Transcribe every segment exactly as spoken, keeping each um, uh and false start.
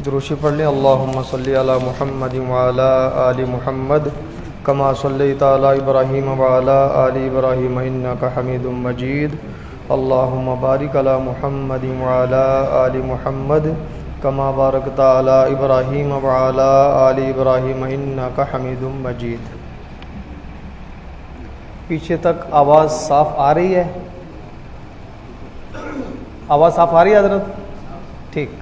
दुरूशी पढ़ लें। अल्लाहुम्मा सल्ली अला मुहम्मद व अला आलि मुहम्मद कमा सल्लैता अला इब्राहीम व अला आलि इब्राहीम इन्नका हमीदुम मजीद। अल्लाहुम्मा बारिक अला मुहम्मद व अला आलि मुहम्मद कमा बारकता अला इब्राहीम व अला आलि इब्राहीम इन्नका हमीदुम मजीद। पीछे तक आवाज़ साफ़ आ रही है? आवाज़ साफ़ आ रही है हज़रत? ठीक।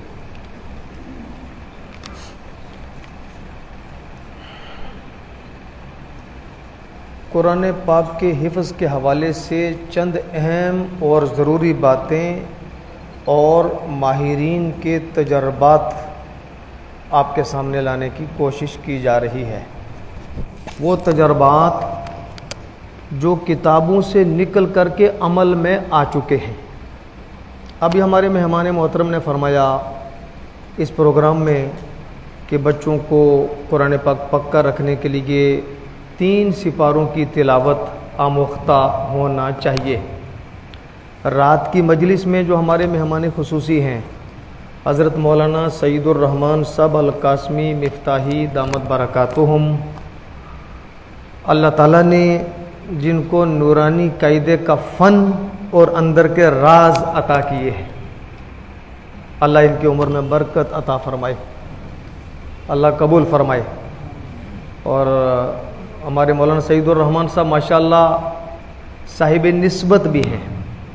कुरान पाक के हिफ्ज़ के हवाले से चंद अहम और ज़रूरी बातें और माहिरीन के तजर्बात आपके सामने लाने की कोशिश की जा रही है। वो तजर्बात जो किताबों से निकल कर के अमल में आ चुके हैं। अभी हमारे मेहमान मोहतरम ने फरमाया इस प्रोग्राम में कि बच्चों को कुरान पाक पक्का रखने के लिए तीन सिपारों की तिलावत आमोख्ता होना चाहिए। रात की मजलिस में जो हमारे मेहमान खुसूसी हैं हज़रत मौलाना सईदुर रहमान सब अल कासमी मिफ्ताही दामत बरकातुहुम, अल्लाह ताला ने जिनको नूरानी कायदे का फ़न और अंदर के राज अता किए हैं, अल्लाह इनकी उम्र में बरकत अता फरमाए, अल्लाह कबूल फरमाए। और हमारे मौलाना सईदुर रहमान साहब माशाअल्लाह साहिब निस्बत भी हैं।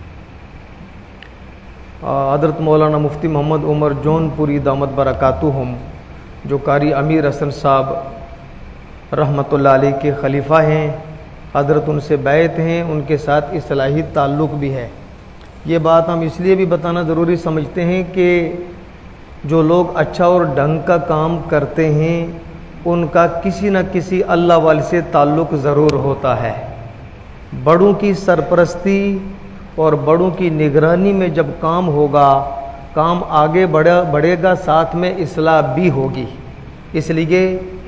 हज़रत मौलाना मुफ्ती मोहम्मद उमर जौनपुरी दामत बरकातुहुम जो कारी अमीर हसन साहब रहमतुल्लाह अलैह के खलीफा हैं, हज़रत उनसे बैत हैं, उनके साथ इस्लाही ताल्लुक़ भी है। ये बात हम इसलिए भी बताना ज़रूरी समझते हैं कि जो लोग अच्छा और ढंग का काम करते हैं उनका किसी न किसी अल्लाह वाले से ताल्लुक़ ज़रूर होता है। बड़ों की सरपरस्ती और बड़ों की निगरानी में जब काम होगा, काम आगे बढ़ा बढ़ेगा, साथ में इस्लाह भी होगी। इसलिए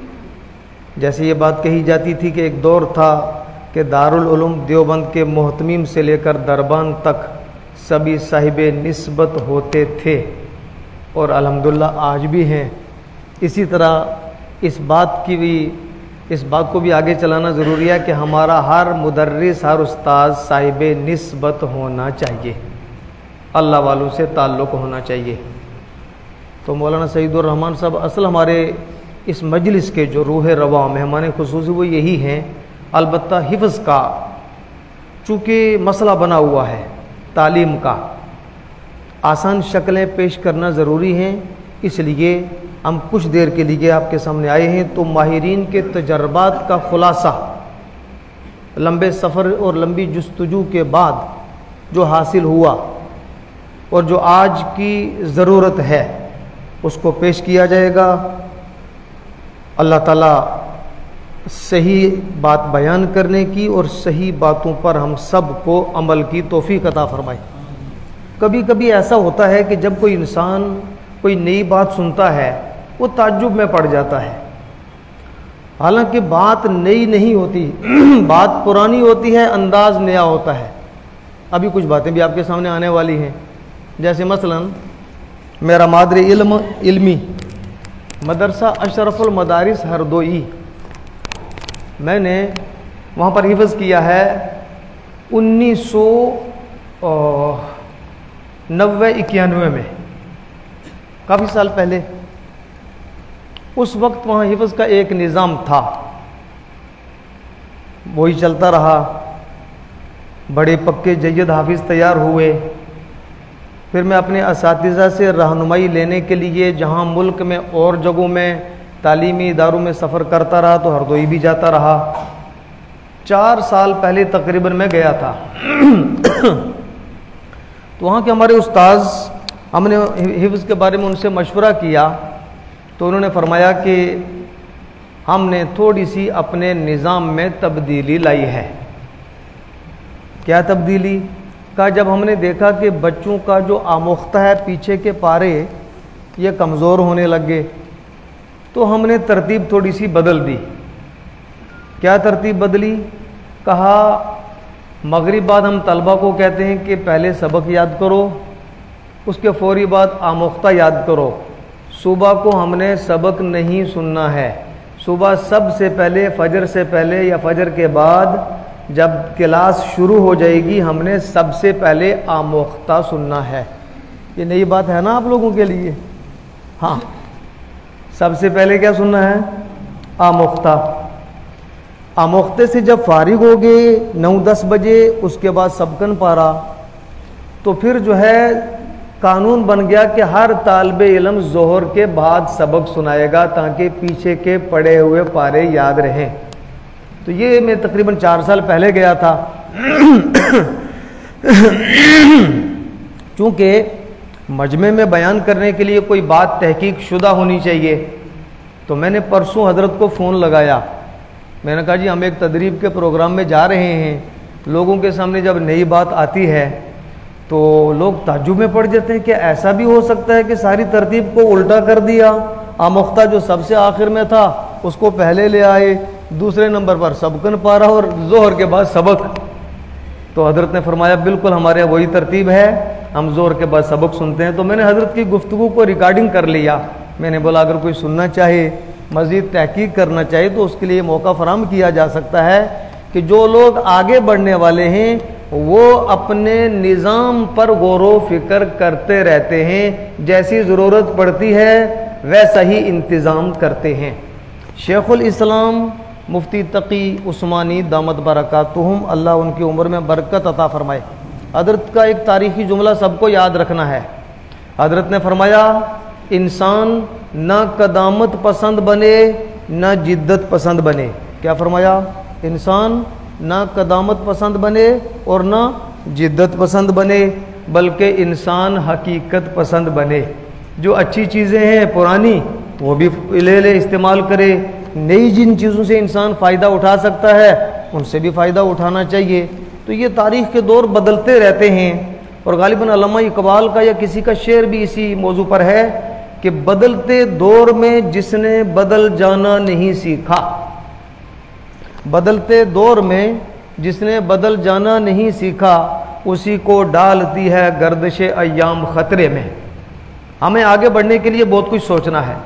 जैसे ये बात कही जाती थी कि एक दौर था कि दारुल उलूम देवबंद के मोहतमीम से लेकर दरबान तक सभी साहिब निस्बत होते थे और अल्हम्दुलिल्लाह आज भी हैं। इसी तरह इस बात की भी इस बात को भी आगे चलाना ज़रूरी है कि हमारा हर मुदर्रिस हर उस्ताद साहिब निस्बत होना चाहिए, अल्लाह वालों से ताल्लुक़ होना चाहिए। तो मौलाना सईदुर रहमान साहब असल हमारे इस मजलिस के जो रूह रवा मेहमान खुसूसी वो यही हैं। अलबत्ता हिफ्ज़ का चूँकि मसला बना हुआ है, तालीम का आसान शक्लें पेश करना ज़रूरी हैं, इसलिए हम कुछ देर के लिए आपके सामने आए हैं। तो माहिरीन के तजर्बात का ख़ुलासा लंबे सफ़र और लंबी जुस्तजू के बाद जो हासिल हुआ और जो आज की ज़रूरत है उसको पेश किया जाएगा। अल्लाह ताला सही बात बयान करने की और सही बातों पर हम सब को अमल की तौफीक अता फरमाए। कभी कभी ऐसा होता है कि जब कोई इंसान कोई नई बात सुनता है वो ताज्जुब में पड़ जाता है, हालांकि बात नई नहीं होती बात पुरानी होती है, अंदाज नया होता है। अभी कुछ बातें भी आपके सामने आने वाली हैं, जैसे मसलन मेरा मादरी इल्म इल्मी मदरसा अशरफुल मदारिस हरदोई, मैंने वहाँ पर हिफ्ज़ किया है उन्नीस सौ नब्बे इक्यानवे में, काफ़ी साल पहले। उस वक्त वहाँ हिफ्ज़ का एक निज़ाम था, वही चलता रहा। बड़े पक्के जय्यद हाफिज़ तैयार हुए। फिर मैं अपने असातिज़ा से रहनुमाई लेने के लिए जहाँ मुल्क में और जगहों में तालीमी इदारों में सफ़र करता रहा तो हरदोई भी जाता रहा। चार साल पहले तकरीबन मैं गया था तो वहाँ के हमारे उस्ताद, हमने हिफ्ज़ के बारे में उनसे मशवरा किया तो उन्होंने फरमाया कि हमने थोड़ी सी अपने निज़ाम में तब्दीली लाई है। क्या तब्दीली? का जब हमने देखा कि बच्चों का जो आमोख्ता है पीछे के पारे ये कमज़ोर होने लग गए तो हमने तरतीब थोड़ी सी बदल दी। क्या तरतीब बदली? कहा मगरिब बाद हम तलबा को कहते हैं कि पहले सबक याद करो, उसके फ़ौरी बाद आमोख्ता याद करो, सुबह को हमने सबक नहीं सुनना है। सुबह सबसे पहले फजर से पहले या फजर के बाद जब क्लास शुरू हो जाएगी हमने सबसे पहले आमोख्ता सुनना है। ये नई बात है ना आप लोगों के लिए? हाँ, सबसे पहले क्या सुनना है? आमोख्ता। आमोख्ते से जब फारिग हो गए नौ दस बजे, उसके बाद सबकन पारा, तो फिर जो है कानून बन गया कि हर तालिब इल्म जोहर के बाद सबक सुनाएगा ताकि पीछे के पढ़े हुए पारे याद रहें। तो ये मैं तकरीबन चार साल पहले गया था। चूँकि मजमे में बयान करने के लिए कोई बात तहकीक शुदा होनी चाहिए, तो मैंने परसों हजरत को फ़ोन लगाया। मैंने कहा जी हम एक तदरीब के प्रोग्राम में जा रहे हैं, लोगों के सामने जब नई बात आती है तो लोग ताज्जुब में पड़ जाते हैं कि ऐसा भी हो सकता है कि सारी तरतीब को उल्टा कर दिया, आमोख्ता जो सबसे आखिर में था उसको पहले ले आए, दूसरे नंबर पर सबकन पारा और जोहर के बाद सबक। तो हजरत ने फरमाया बिल्कुल हमारे यहाँ वही तरतीब है, हम जोहर के बाद सबक सुनते हैं। तो मैंने हजरत की गुफ्तगू को रिकॉर्डिंग कर लिया। मैंने बोला अगर कोई सुनना चाहे, मज़ीद तहकीक करना चाहे तो उसके लिए मौका फराहम किया जा सकता है कि जो लोग आगे बढ़ने वाले हैं वो अपने निज़ाम पर गौर फिक्र करते रहते हैं, जैसी ज़रूरत पड़ती है वैसा ही इंतज़ाम करते हैं। शेखुल इस्लाम मुफ्ती तकी उस्मानी दामत बरकातुहुम, अल्लाह उनकी उम्र में बरकत अता फरमाए। हजरत का एक तारीख़ी जुमला सबको याद रखना है। हजरत ने फरमाया इंसान ना कदामत पसंद बने ना जिद्दत पसंद बने। क्या फरमाया? इंसान ना कदामत पसंद बने और ना जिद्दत पसंद बने, बल्कि इंसान हकीकत पसंद बने। जो अच्छी चीज़ें हैं पुरानी वो भी ले ले इस्तेमाल करे, नई जिन चीज़ों से इंसान फ़ायदा उठा सकता है उनसे भी फ़ायदा उठाना चाहिए। तो ये तारीख़ के दौर बदलते रहते हैं और गालिबन अल्लामा इकबाल का या किसी का शेर भी इसी मौजू पर है कि बदलते दौर में जिसने बदल जाना नहीं सीखा, बदलते दौर में जिसने बदल जाना नहीं सीखा उसी को डालती है गर्दिश अय्याम खतरे में। हमें आगे बढ़ने के लिए बहुत कुछ सोचना है।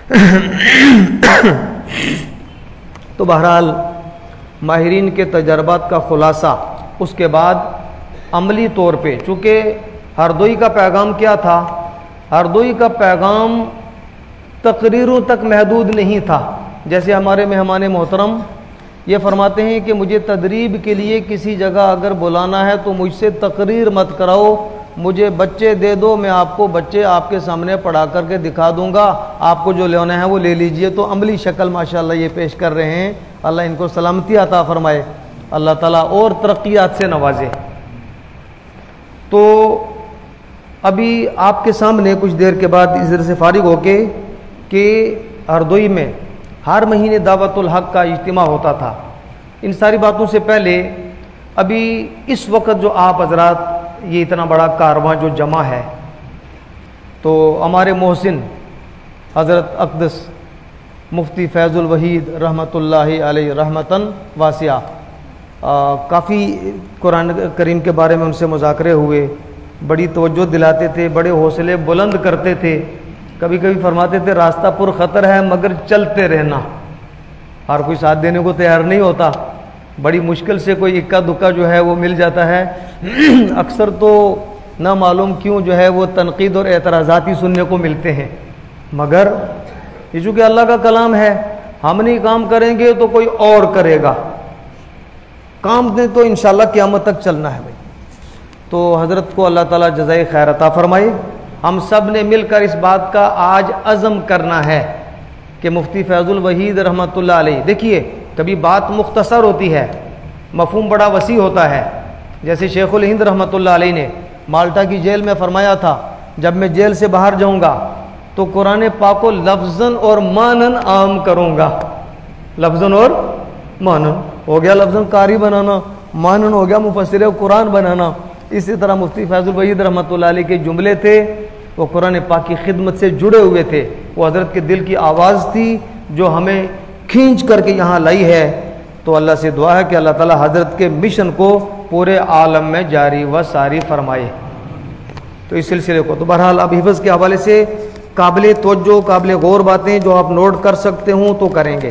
तो बहरहाल माहिरीन के तजर्बात का खुलासा, उसके बाद अमली तौर पे, चूँकि हरदोई का पैगाम क्या था? हरदोई का पैगाम तकरीरों तक महदूद नहीं था। जैसे हमारे मेहमान मोहतरम ये फरमाते हैं कि मुझे तदरीब के लिए किसी जगह अगर बुलाना है तो मुझसे तकरीर मत कराओ, मुझे बच्चे दे दो, मैं आपको बच्चे आपके सामने पढ़ा करके दिखा दूंगा, आपको जो लेना है वो ले लीजिए। तो अमली शक्ल माशाल्लाह ये पेश कर रहे हैं। अल्लाह इनको सलामती अता फरमाए, अल्लाह ताला और तरक्यात से नवाजे। तो अभी आपके सामने कुछ देर के बाद इधर से फारिग होके कि हरदोई में हर महीने दावतुल हक का इज्तिमा होता था। इन सारी बातों से पहले अभी इस वक्त जो आप हजरात ये इतना बड़ा कारवां जो जमा है, तो हमारे मोहसिन हज़रत अक़दस मुफ्ती फैज़ुल वहीद रहमतुल्लाहि अलैहि रहमतन वासिया, काफ़ी कुरान करीम के बारे में उनसे मुज़ाकरे हुए, बड़ी तवज्जो दिलाते थे, बड़े हौसले बुलंद करते थे। कभी कभी फरमाते थे रास्ता पुर ख़तर है मगर चलते रहना। हर कोई साथ देने को तैयार नहीं होता, बड़ी मुश्किल से कोई इक्का दुक्का जो है वो मिल जाता है। अक्सर तो ना मालूम क्यों जो है वो तनकीद और एतराज़ात ही सुनने को मिलते हैं, मगर ये चूँकि अल्लाह का कलाम है, हम नहीं काम करेंगे तो कोई और करेगा। काम ने तो इंशाअल्लाह क़यामत तक चलना है भाई। तो हज़रत को अल्लाह ताला जज़ाए खैर अता फरमाए। हम सब ने मिलकर इस बात का आज अज़म करना है कि मुफ्ती फैज़ुल वहीद रहमतुल्लाह अलैह, देखिए कभी बात मुख्तसर होती है, मफ़हूम बड़ा वसी होता है। जैसे शेखुल हिंद रहमतुल्लाह अलैह ने माल्टा की जेल में फरमाया था, जब मैं जेल से बाहर जाऊंगा तो कुरान पाक को लफ्ज़न और मानन आम करूंगा। लफ्ज़न और मानन हो गया, लफ्ज़न कारी बनाना, मानन हो गया मुफस्सिर कुरान बनाना। इसी तरह मुफ्ती फैज़ुल वहीद रहमतुल्लाह अलैह के जुमले थे वो कुरान पाक की खिदमत से जुड़े हुए थे। वो हज़रत के दिल की आवाज़ थी जो हमें खींच करके यहाँ लाई है। तो अल्लाह से दुआ है कि अल्लाह ताला हज़रत के मिशन को पूरे आलम में जारी व सारी फरमाए। तो इस सिलसिले को तो बहरहाल अब हिफ़्ज़ के हवाले से काबिल तवज्जो काबिल गौर बातें जो आप नोट कर सकते हो तो करेंगे।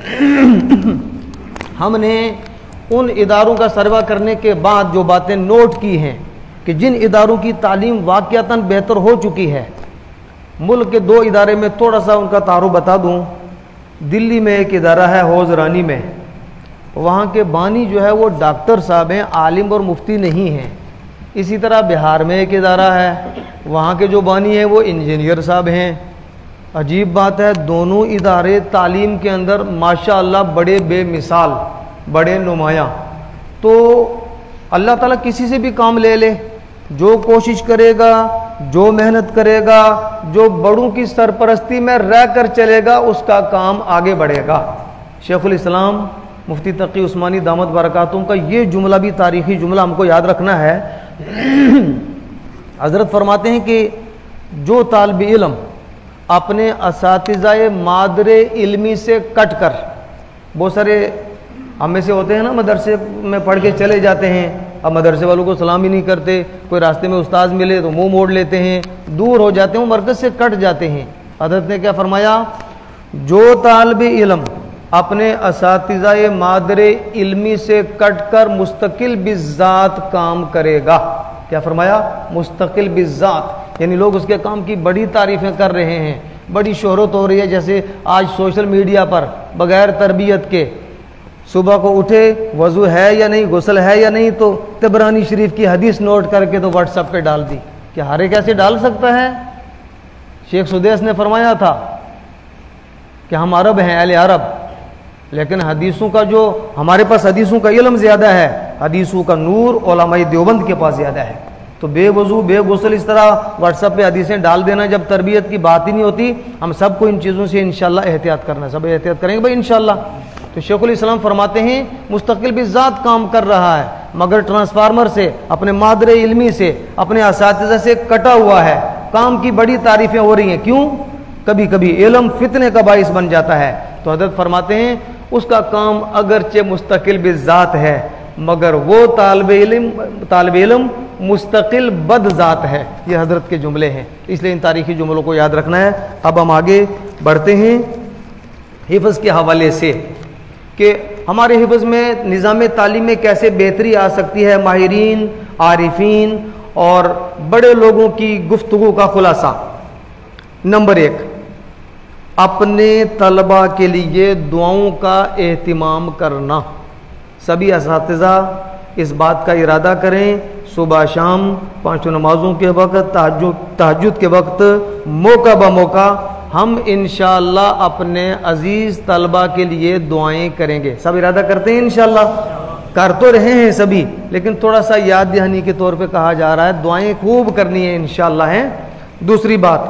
हमने उन इदारों का सर्वा करने के बाद जो बातें नोट की हैं कि जिन इदारों की तालीम वाक़यातन बेहतर हो चुकी है, मुल्क के दो इदारे में थोड़ा सा उनका तारुफ बता दूं। दिल्ली में एक इदारा है हौज रानी में, वहाँ के बानी जो है वो डॉक्टर साहब हैं, आलिम और मुफ्ती नहीं हैं। इसी तरह बिहार में एक इदारा है, वहाँ के जो बानी हैं वो इंजीनियर साहब हैं। अजीब बात है, दोनों इदारे तालीम के अंदर माशाअल्लाह बड़े बेमिसाल, बड़े नुमायाँ। तो अल्लाह ताला किसी से भी काम ले ले, जो कोशिश करेगा, जो मेहनत करेगा, जो बड़ों की सरपरस्ती में रह कर चलेगा, उसका काम आगे बढ़ेगा। शेखुल इस्लाम मुफ्ती तकी उस्मानी दामत बरकातुहू का ये जुमला भी तारीख़ी जुमला हमको याद रखना है। हज़रत फरमाते हैं कि जो तालिब इल्म अपने असातिज़ाए मादरे इल्मी से कट कर, बहुत सारे हम में से होते हैं ना, मदरसे में पढ़ के चले जाते हैं, अब मदरसे वालों को सलाम ही नहीं करते, कोई रास्ते में उस्ताद मिले तो मुंह मोड़ लेते हैं, दूर हो जाते हैं, मरकज़ से कट जाते हैं। हज़रत ने क्या फरमाया, जो तालिब इल्म अपने असातिज़ाए मादरे इल्मी से कट कर मुस्तकिल बिज़ात काम करेगा। क्या फरमाया, मुस्तकिल बिज़ात, यानी लोग उसके काम की बड़ी तारीफ़ें कर रहे हैं, बड़ी शोहरत हो रही है। जैसे आज सोशल मीडिया पर बग़ैर तरबियत के सुबह को उठे, वज़ू है या नहीं, गुस्ल है या नहीं, तो तबरानी शरीफ की हदीस नोट करके तो व्हाट्सएप पे डाल दी। क्या हर एक ऐसे डाल सकता है? शेख सुदेस ने फरमाया था कि हम अरब हैं, अहले अरब, लेकिन हदीसों का जो हमारे पास हदीसों का इल्म ज़्यादा है, हदीसों का नूर उलमाए देवबंद के पास ज़्यादा है। तो बेवजू बेगुसल इस तरह व्हाट्सएप पे हदीसें डाल देना, जब तरबियत की बात ही नहीं होती। हम सबको इन चीज़ों से इंशाल्लाह एहतियात करना, सब एहतियात करेंगे भाई इंशाल्लाह। तो शेखुल इस्लाम फरमाते हैं मुस्तकिल बिज़ात काम कर रहा है, मगर ट्रांसफार्मर से, अपने मादरे इल्मी से, अपने असातिज़ा से कटा हुआ है। काम की बड़ी तारीफ़ें हो रही हैं, क्यों? कभी कभी इल्म फितने का बाइस बन जाता है। तो हज़रत फरमाते हैं उसका काम अगरचे मुस्तकिल बिज़ात है, मगर वो तालिब इल्म तालिब इल्म मुस्तकिल बदज़ात है। ये हज़रत के जुमले हैं, इसलिए इन तारीख़ी जुमलों को याद रखना है। अब हम आगे बढ़ते हैं हिफ्ज़ के हवाले से कि हमारे हिफ्ज़ में निज़ाम तालीम में कैसे बेहतरी आ सकती है। माहिरीन, आरिफीन और बड़े लोगों की गुफ्तगू का खुलासा। नंबर एक, अपने तलबा के लिए दुआओं का एहतिमाम करना। सभी असातिज़ा इस बात का इरादा करें, सुबह शाम पाँचों नमाज़ों के वक्त, तहज्जुद तहज्जुद के वक्त, मौका ब मौका हम इंशाअल्लाह अपने अजीज़ तलबा के लिए दुआएं करेंगे। सब इरादा करते हैं इंशाअल्लाह, कर तो रहे हैं सभी, लेकिन थोड़ा सा याद दहानी के तौर पे कहा जा रहा है, दुआएं खूब करनी है इंशाअल्लाह है। दूसरी बात,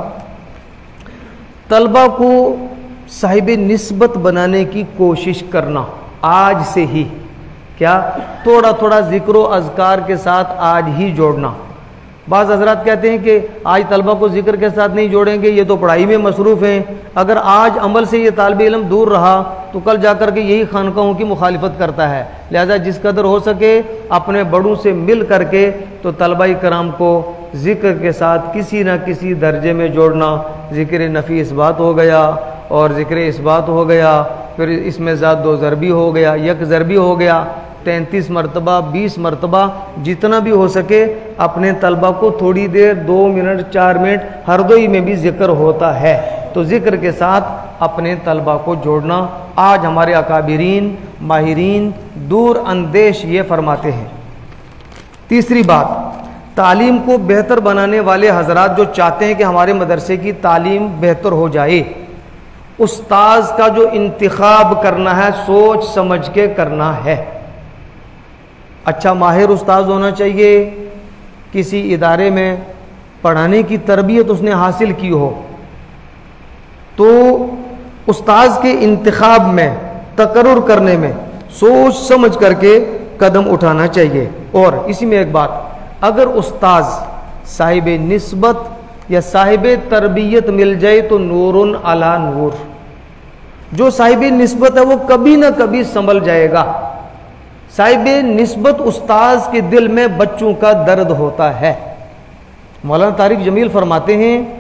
तलबा को साहिब निस्बत बनाने की कोशिश करना आज से ही। क्या? थोड़ा थोड़ा ज़िक्र व अज़कार के साथ आज ही जोड़ना। बाज़ हज़रात कहते हैं कि आज तलबा को ज़िक्र के साथ नहीं जोड़ेंगे, ये तो पढ़ाई में मसरूफ़ हैं। अगर आज अमल से ये तालिब इल्म दूर रहा तो कल जाकर के यही खानकाहों की मुखालिफत करता है। लिहाजा जिस कदर हो सके अपने बड़ों से मिल करके तो तलबाई कराम को ज़िक्र के साथ किसी न किसी दर्जे में जोड़ना। ज़िक्र नफ़ी इस बात हो गया और ज़िक्र इस बात हो गया, फिर इसमें ज़ात दो ज़रबी हो गया, यक ज़रबी हो गया, तैंतीस मरतबा, बीस मरतबा, जितना भी हो सके अपने तलबा को थोड़ी देर, दो मिनट, चार मिनट हरदोई में भी ज़िक्र होता है, तो ज़िक्र के साथ अपने तलबा को जोड़ना। आज हमारे अकाबिरीन माहिरीन दूर अंदेश ये फरमाते हैं। तीसरी बात, तालीम को बेहतर बनाने वाले हजरात जो चाहते हैं कि हमारे मदरसे की तालीम बेहतर हो जाए, उस्ताद का जो इंतखाब करना है सोच समझ के करना है। अच्छा माहिर उस्ताद होना चाहिए, किसी इदारे में पढ़ाने की तरबियत उसने हासिल की हो, तो उस्ताद के इंतखाब में, तकर्रुर करने में सोच समझ करके कदम उठाना चाहिए। और इसी में एक बात, अगर उस्ताद साहिब निस्बत या साहिब तरबियत मिल जाए तो नूरुन अला नूर। जो साहिब निस्बत है वो कभी ना कभी संभल जाएगा। साहिब निस्बत उस्ताद के दिल में बच्चों का दर्द होता है। मौलाना तारिक जमील फरमाते हैं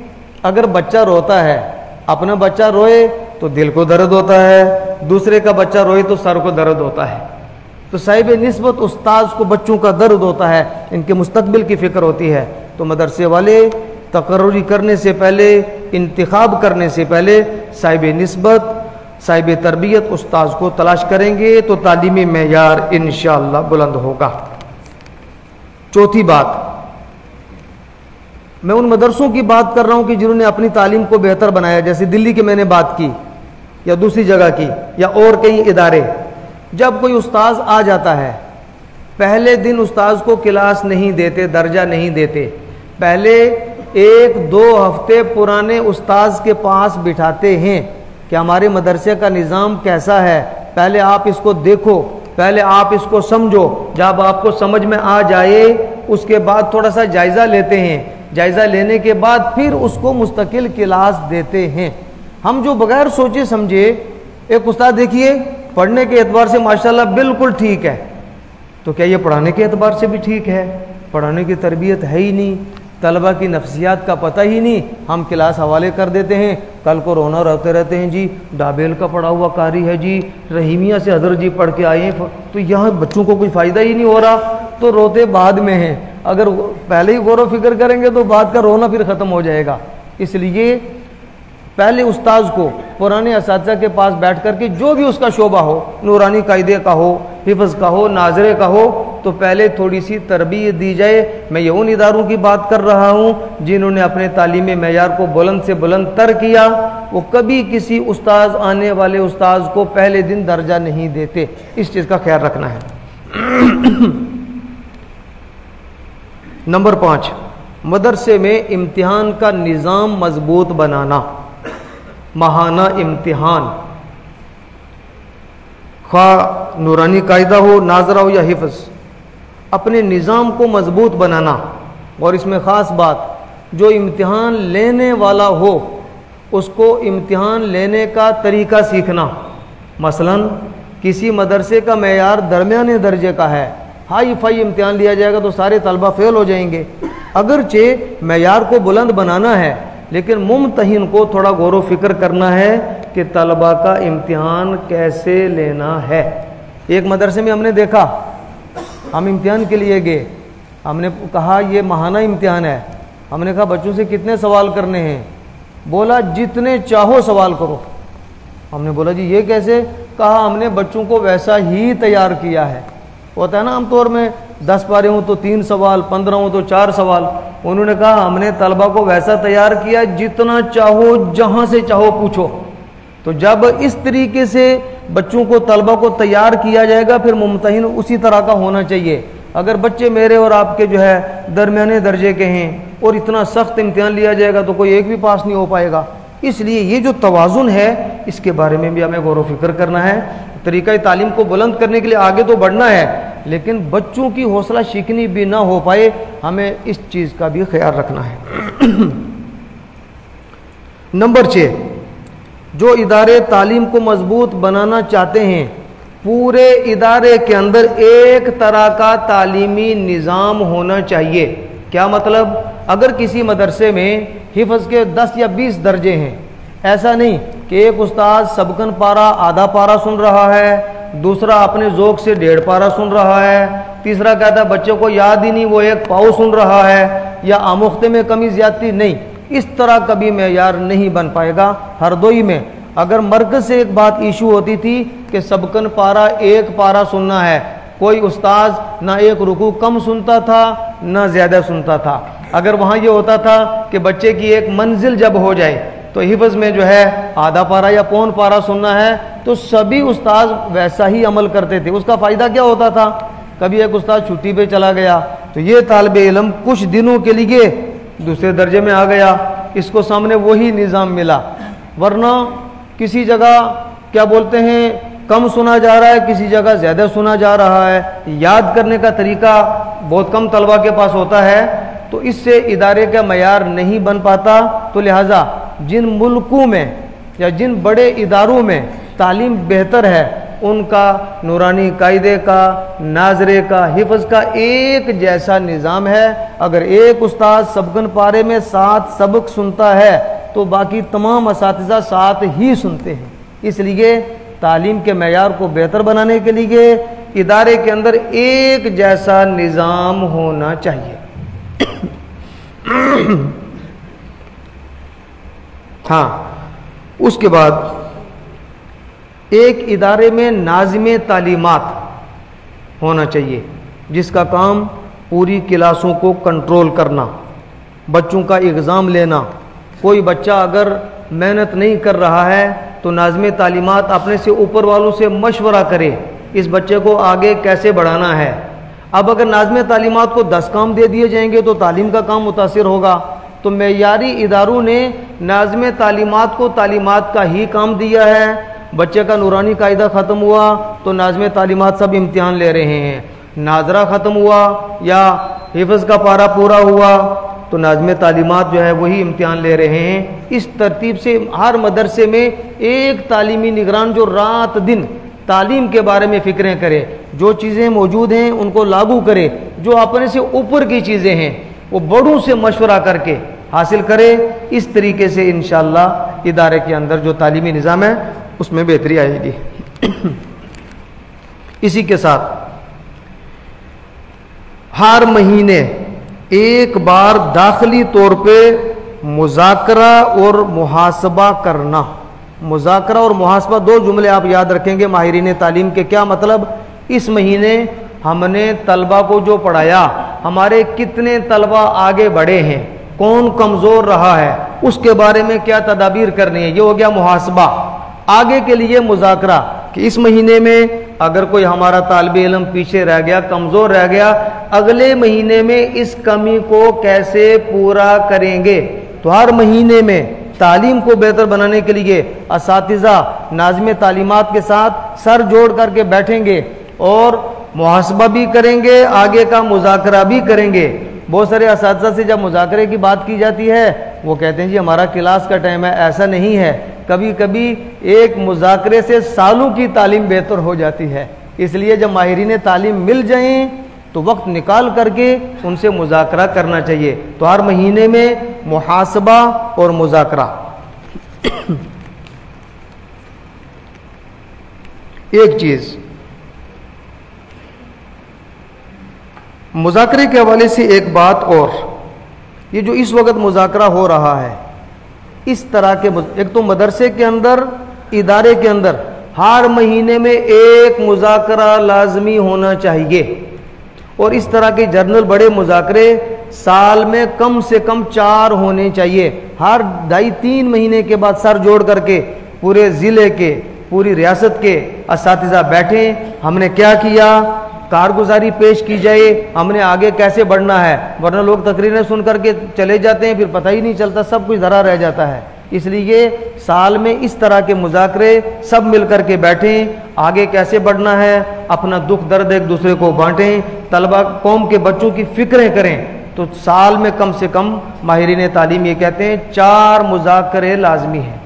अगर बच्चा रोता है, अपना बच्चा रोए तो दिल को दर्द होता है, दूसरे का बच्चा रोए तो सर को दर्द होता है। तो साहिब निस्बत उस्ताद को बच्चों का दर्द होता है, इनके मुस्तकबिल की फ़िक्र होती है। तो मदरसे वाले तकर्री करने से पहले, इंतखाब करने से पहले साहिब निस्बत, साहिब तरबियत उस्ताद को तलाश करेंगे तो तालीमी मेयार इंशाअल्लाह बुलंद होगा। चौथी बात, मैं उन मदरसों की बात कर रहा हूँ कि जिन्होंने अपनी तालीम को बेहतर बनाया, जैसे दिल्ली की मैंने बात की या दूसरी जगह की या और कई इदारे। जब कोई उस्ताद आ जाता है, पहले दिन उस्ताद को क्लास नहीं देते, दर्जा नहीं देते, पहले एक दो हफ्ते पुराने उस्ताद के पास बिठाते हैं कि हमारे मदरसे का निज़ाम कैसा है, पहले आप इसको देखो, पहले आप इसको समझो। जब आपको समझ में आ जाए उसके बाद थोड़ा सा जायज़ा लेते हैं, जायज़ा लेने के बाद फिर उसको मुस्तकिल क्लास देते हैं। हम जो बगैर सोचे समझे, एक उस्ताद देखिए पढ़ने के एतबार से माशाल्लाह बिल्कुल ठीक है, तो क्या ये पढ़ाने के एतबार से भी ठीक है? पढ़ाने की तरबियत है ही नहीं, तलबा की नफ्सियात का पता ही नहीं, हम क्लास हवाले कर देते हैं। कल को रोना रहते रहते हैं जी, डाबेल का पढ़ा हुआ कारी है जी, रहीमिया से हजरत जी पढ़ के आए हैं, तो यहाँ बच्चों को कोई फ़ायदा ही नहीं हो रहा, तो रोते बाद में हैं। अगर पहले ही गौर फिक्र करेंगे तो बाद का रोना फिर ख़त्म हो जाएगा। इसलिए पहले उस्ताद को पुराने असातिज़ा के पास बैठ कर के जो भी उसका शोबा हो, नूरानी कायदे का हो, हिफ्ज़ का हो, नाजरे का हो, तो पहले थोड़ी सी तरबियत दी जाए। मैं ये उन इदारों की बात कर रहा हूँ जिन्होंने अपने तालीमी मेयार को बुलंद से बुलंद तर किया। वो कभी किसी उस्ताद, आने वाले उस्ताद को पहले दिन दर्जा नहीं देते, इस चीज़ का ख्याल रखना है। नंबर पाँच, मदरसे में इम्तिहान का निज़ाम मजबूत बनाना। माहाना इम्तिहान, खा नूरानी कायदा हो, नाजरा हो या हिफ्ज़, अपने निज़ाम को मजबूत बनाना। और इसमें ख़ास बात, जो इम्तिहान लेने वाला हो उसको इम्तिहान लेने का तरीका सीखना। मसलन किसी मदरसे का मेयार दरमियाने दर्जे का है, हाई फाई इम्तिहान लिया जाएगा तो सारे तलबा फेल हो जाएंगे। अगरचे मेयार को बुलंद बनाना है, लेकिन मुमतहिन को थोड़ा गौर व फिक्र करना है कि तलबा का इम्तिहान कैसे लेना है। एक मदरसे में हमने देखा, हम इम्तिहान के लिए गए, हमने कहा ये माहाना इम्तिहान है। हमने कहा बच्चों से कितने सवाल करने हैं? बोला जितने चाहो सवाल करो। हमने बोला जी ये कैसे? कहा हमने बच्चों को वैसा ही तैयार किया है। होता है ना आमतौर में दस पारे हों तो तीन सवाल, पंद्रह हों तो चार सवाल। उन्होंने कहा हमने तलबा को वैसा तैयार किया, जितना चाहो जहाँ से चाहो पूछो। तो जब इस तरीके से बच्चों को, तलबा को तैयार किया जाएगा, फिर मुमतहिन उसी तरह का होना चाहिए। अगर बच्चे मेरे और आपके जो है दरमियाने दर्जे के हैं और इतना सख्त इम्तिहान लिया जाएगा तो कोई एक भी पास नहीं हो पाएगा। इसलिए ये जो तवाज़ुन है, इसके बारे में भी हमें गौर व फिक्र करना है। तरीक़ा तालीम को बुलंद करने के लिए आगे तो बढ़ना है, लेकिन बच्चों की हौसला शिकनी भी ना हो पाए, हमें इस चीज़ का भी ख्याल रखना है। नंबर छः, जो इदारे तालीम को मजबूत बनाना चाहते हैं, पूरे इदारे के अंदर एक तरह का तालीमी निज़ाम होना चाहिए। क्या मतलब? अगर किसी मदरसे में हिफ्ज़ के दस या बीस दर्जे हैं, ऐसा नहीं कि एक उस्ताद सबकन पारा आधा पारा सुन रहा है, दूसरा अपने ज़ोक से डेढ़ पारा सुन रहा है, तीसरा कहता है बच्चे को याद ही नहीं, वो एक पाव सुन रहा है, या आमुख्ते में कमी ज़्यादती नहीं। इस तरह कभी मेयार नहीं बन पाएगा। हरदोई में अगर मरकज़ से एक बात इशू होती थी कि सबकन पारा एक पारा सुनना है, कोई उस्ताद ना एक रुकू कम सुनता था ना ज़्यादा सुनता था। अगर वहाँ ये होता था कि बच्चे की एक मंजिल जब हो जाए तो हिफ्ज़ में जो है आधा पारा या पौन पारा सुनना है, तो सभी उस्ताद वैसा ही अमल करते थे। उसका फ़ायदा क्या होता था? कभी एक उस्ताद छुट्टी पे चला गया तो ये तालिबे इल्म कुछ दिनों के लिए दूसरे दर्जे में आ गया, इसको सामने वही निज़ाम मिला। वरना किसी जगह क्या बोलते हैं कम सुना जा रहा है, किसी जगह ज़्यादा सुना जा रहा है, याद करने का तरीका बहुत कम तलबा के पास होता है, तो इससे इदारे का मयार नहीं बन पाता। तो लिहाजा जिन मुल्कों में या जिन बड़े इदारों में तालीम बेहतर है, उनका नूरानी कायदे का, नाजरे का, हिफ्ज़ का एक जैसा निज़ाम है। अगर एक उस्ताद सबकन पारे में सात सबक सुनता है तो बाकी तमाम असातिज़ा साथ ही सुनते हैं। इसलिए तालीम के मेयार को बेहतर बनाने के लिए इदारे के अंदर एक जैसा निज़ाम होना चाहिए। हाँ, उसके बाद एक इदारे में नाज़िम तालीमात होना चाहिए, जिसका काम पूरी क्लासों को कंट्रोल करना, बच्चों का एग्ज़ाम लेना। कोई बच्चा अगर मेहनत नहीं कर रहा है तो नाज़िम तालीमात अपने से ऊपर वालों से मशवरा करे इस बच्चे को आगे कैसे बढ़ाना है। अब अगर नाज़िम तालीमात को दस काम दे दिए जाएंगे तो तालीम का काम मुतासिर होगा। तो मेयारी इदारों ने नाज़िम तालीमात को तालीमात का ही काम दिया है। बच्चे का नूरानी कायदा ख़त्म हुआ तो नाज़िम तालीमात सब इम्तिहान ले रहे हैं, नाजरा ख़त्म हुआ या हिफ्ज़ का पारा पूरा हुआ तो नाज़िम तालीमात जो है वही इम्तिहान ले रहे हैं। इस तरतीब से हर मदरसे में एक तालीमी निगरान जो रात दिन तालीम के बारे में फ़िक्रें करे, जो चीज़ें मौजूद हैं उनको लागू करे, जो अपने से ऊपर की चीज़ें हैं वो बड़ों से मशवरा करके हासिल करे। इस तरीके से इंशाअल्लाह इदारे के अंदर जो तालीमी निज़ाम है उसमें बेहतरी आएगी। इसी के साथ हर महीने एक बार दाखिली तौर पे मुज़ाकरा और मुहासबा करना। मुज़ाकरा और मुहासबा दो जुमले आप याद रखेंगे माहिरीन तालीम के। क्या मतलब? इस महीने हमने तलबा को जो पढ़ाया, हमारे कितने तलबा आगे बढ़े हैं, कौन कमज़ोर रहा है, उसके बारे में क्या तदाबीर करनी है, ये हो गया मुहासबा। आगे के लिए मुज़ाकरा कि इस महीने में अगर कोई हमारा तालिब इल्म पीछे रह गया, कमज़ोर रह गया, अगले महीने में इस कमी को कैसे पूरा करेंगे। तो हर महीने में तालीम को बेहतर बनाने के लिए असातिज़ा नाज़िम तालीमात के साथ सर जोड़ करके बैठेंगे और मुहासबा भी करेंगे, आगे का मुज़ाकरा भी करेंगे। बहुत सारे असातिज़ा से जब मुज़ाकरे की बात की जाती है वो कहते हैं जी हमारा क्लास का टाइम है। ऐसा नहीं है, कभी कभी एक मुज़ाकरे से सालों की तालीम बेहतर हो जाती है। इसलिए जब माहिरीन तालीम मिल जाएं तो वक्त निकाल करके उनसे मुज़ाकरा करना चाहिए। तो हर महीने में मुहासबा और मुज़ाकरा। एक चीज़ मुज़ाकरे के हवाले से एक बात और, ये जो इस वक्त मुज़ाकरा हो रहा है इस तरह के, एक तो मदरसे के अंदर, इदारे के अंदर हर महीने में एक मुज़ाकरा लाजमी होना चाहिए। और इस तरह के जर्नल बड़े मुज़ाकरे साल में कम से कम चार होने चाहिए। हर ढाई तीन महीने के बाद सर जोड़ करके पूरे ज़िले के, पूरी रियासत के असातिज़ा बैठें, हमने क्या किया, कारगुजारी पेश की जाए, हमने आगे कैसे बढ़ना है। वरना लोग तकरीरें सुन करके चले जाते हैं, फिर पता ही नहीं चलता, सब कुछ धरा रह जाता है। इसलिए साल में इस तरह के मुज़ाकरे सब मिल कर के बैठें, आगे कैसे बढ़ना है, अपना दुख दर्द एक दूसरे को बांटें, तलबा कौम के बच्चों की फ़िक्रें करें। तो साल में कम से कम माहिरीन तालीम ये कहते हैं चार मुज़ाकरे लाजमी हैं।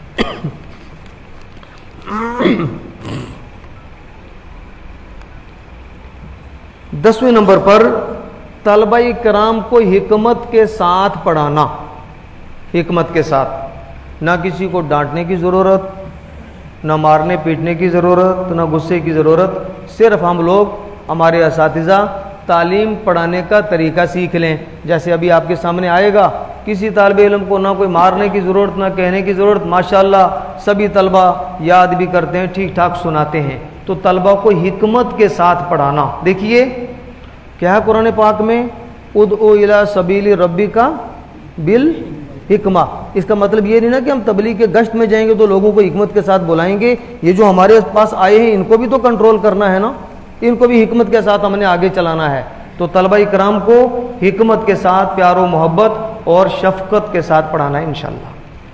दसवें नंबर पर तलबाई कराम को हिकमत के साथ पढ़ाना। हिकमत के साथ, ना किसी को डांटने की ज़रूरत, ना मारने पीटने की ज़रूरत, ना गुस्से की ज़रूरत। सिर्फ हम लोग, हमारे असातिज़ा तालीम पढ़ाने का तरीका सीख लें। जैसे अभी आपके सामने आएगा, किसी तालिब इल्म को ना कोई मारने की ज़रूरत, ना कहने की ज़रूरत। माशाअल्लाह सभी तलबा याद भी करते हैं, ठीक ठाक सुनाते हैं। तो तलबा को हिकमत के साथ पढ़ाना। देखिए क्या है कुरान पाक में, उदउ इला सबीली रब्बिका बिल हिकमा। इसका मतलब ये नहीं ना कि हम तबलीग के गश्त में जाएंगे तो लोगों को हिकमत के साथ बुलाएंगे। ये जो हमारे पास आए हैं इनको भी तो कंट्रोल करना है ना, इनको भी हिकमत के साथ हमने आगे चलाना है। तो तलबा इकराम को हिकमत के साथ, प्यारो मोहब्बत और शफकत के साथ पढ़ाना है इंशाअल्लाह।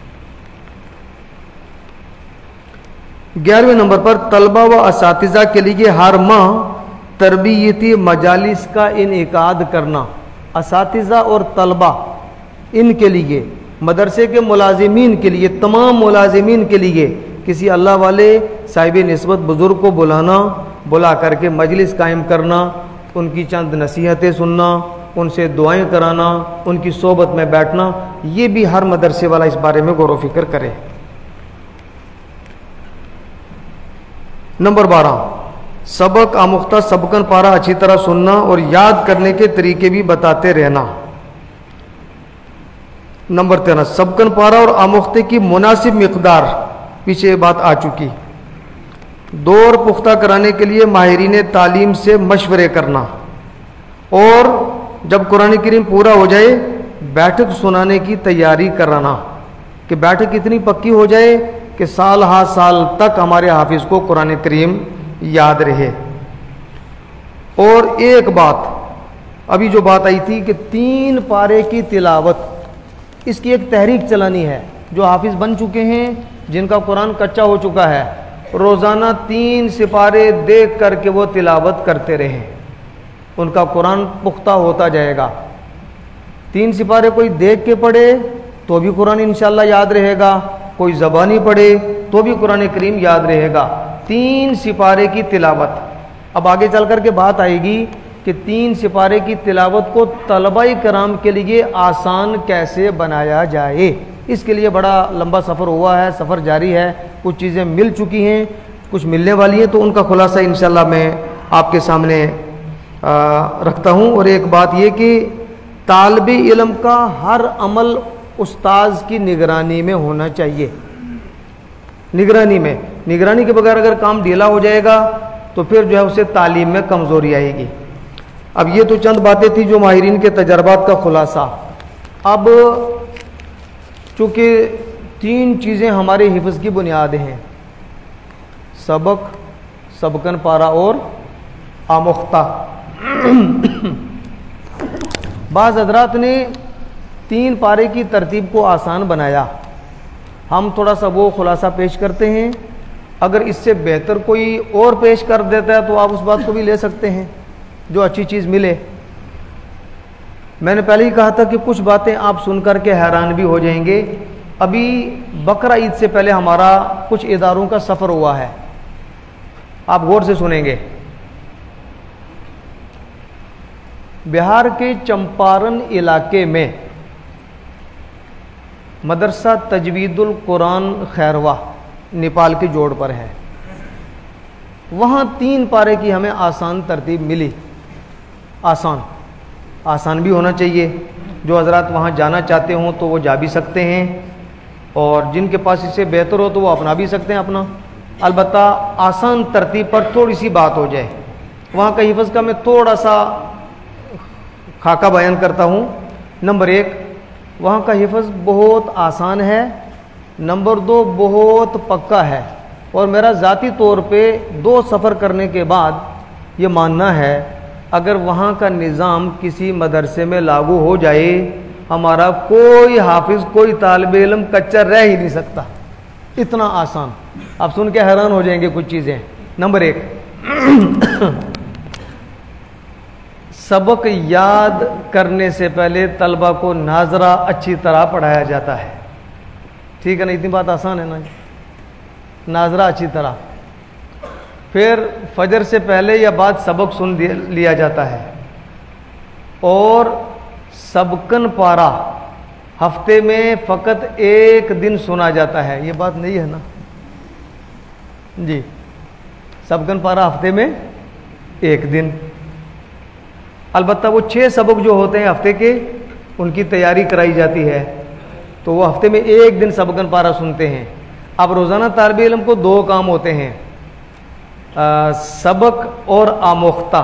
ग्यारहवें नंबर पर तलबा व असातिज़ा के लिए हर माह तरबियती मजालिस का इनेकाद करना। असातिज़ा और तलबा इनके लिए, मदरसे के मुलाजिमीन के लिए, तमाम मुलाजिमीन के लिए किसी अल्लाह वाले साहिब निस्बत बुज़ुर्ग को बुलाना, बुला करके मजलिस कायम करना, उनकी चंद नसीहतें सुनना, उनसे दुआएं कराना, उनकी सोबत में बैठना, ये भी हर मदरसे वाला इस बारे में गौर व फिक्र करे। नंबर बारह, सबक आमुख्ता सबकन पारा अच्छी तरह सुनना और याद करने के तरीके भी बताते रहना। नंबर तेरह, सबकन पारा और आमुख्ते की मुनासिब मिकदार, पीछे बात आ चुकी। दौर पुख्ता कराने के लिए माहिरीन तालीम से मशवरे करना, और जब कुरान करीम पूरा हो जाए बैठक सुनाने की तैयारी कराना, कि बैठक इतनी पक्की हो जाए कि साल हा साल तक हमारे हाफिज को कुरान करीम याद रहे। और एक बात, अभी जो बात आई थी कि तीन पारे की तिलावत, इसकी एक तहरीक चलानी है। जो हाफिज बन चुके हैं, जिनका कुरान कच्चा हो चुका है, रोज़ाना तीन सिपारे देख करके वो तिलावत करते रहें, उनका कुरान पुख्ता होता जाएगा। तीन सिपारे कोई देख के पढ़े तो भी कुरान इंशाल्लाह याद रहेगा, कोई ज़बानी पढ़े तो भी कुरान करीम याद रहेगा। तीन सिपारे की तिलावत। अब आगे चल कर के बात आएगी कि तीन सिपारे की तिलावत को तलबाई कराम के लिए आसान कैसे बनाया जाए। इसके लिए बड़ा लंबा सफ़र हुआ है, सफ़र जारी है, कुछ चीज़ें मिल चुकी हैं, कुछ मिलने वाली हैं, तो उनका खुलासा इंशाल्लाह मैं आपके सामने आ, रखता हूँ। और एक बात ये कि तालिब इल्म का हर अमल उस्ताज की निगरानी में होना चाहिए। निगरानी में, निगरानी के बगैर अगर काम ढीला हो जाएगा तो फिर जो है उसे तालीम में कमज़ोरी आएगी। अब ये तो चंद बातें थी जो माहिरीन के तजर्बात का खुलासा। अब चूँकि तीन चीज़ें हमारे हिफ्ज़ की बुनियाद हैं, सबक, सबकन पारा और आमुख्ता। बाज़ हज़रात ने तीन पारे की तरतीब को आसान बनाया, हम थोड़ा सा वो खुलासा पेश करते हैं। अगर इससे बेहतर कोई और पेश कर देता है तो आप उस बात को भी ले सकते हैं, जो अच्छी चीज़ मिले। मैंने पहले ही कहा था कि कुछ बातें आप सुनकर के हैरान भी हो जाएंगे। अभी बकरा ईद से पहले हमारा कुछ इदारों का सफ़र हुआ है, आप गौर से सुनेंगे। बिहार के चंपारण इलाके में मदरसा तजवीदुल कुरान खैरवा नेपाल के जोड़ पर है। वहाँ तीन पारे की हमें आसान तरतीब मिली। आसान आसान भी होना चाहिए, जो हजरात वहाँ जाना चाहते हों तो वो जा भी सकते हैं, और जिनके पास इससे बेहतर हो तो वो अपना भी सकते हैं अपना। अलबत्ता आसान तरतीब पर थोड़ी सी बात हो जाए। वहाँ का हिफ्ज़ का मैं थोड़ा सा खाका बयान करता हूँ। नंबर एक, वहाँ का हिफ्ज़ बहुत आसान है। नंबर दो, बहुत पक्का है। और मेरा ज़ाती तौर पे दो सफ़र करने के बाद ये मानना है, अगर वहाँ का निज़ाम किसी मदरसे में लागू हो जाए, हमारा कोई हाफिज़, कोई तालिब इल्म कच्चा रह ही नहीं सकता, इतना आसान। आप सुन के हैरान हो जाएंगे कुछ चीज़ें। नंबर एक, सबक याद करने से पहले तलबा को नाजरा अच्छी तरह पढ़ाया जाता है। ठीक है ना, इतनी बात आसान है ना, नाजरा अच्छी तरह। फिर फजर से पहले या बाद सबक सुन लिया जाता है। और सबकन पारा हफ्ते में फ़कत एक दिन सुना जाता है। ये बात नहीं है ना जी, सबकन पारा हफ्ते में एक दिन। अलबत्ता वो छः सबक जो होते हैं हफ्ते के, उनकी तैयारी कराई जाती है, तो वो हफ्ते में एक दिन सबकन पारा सुनते हैं। अब रोज़ाना तालिब इल्म को दो काम होते हैं, आ, सबक और आमुख्ता।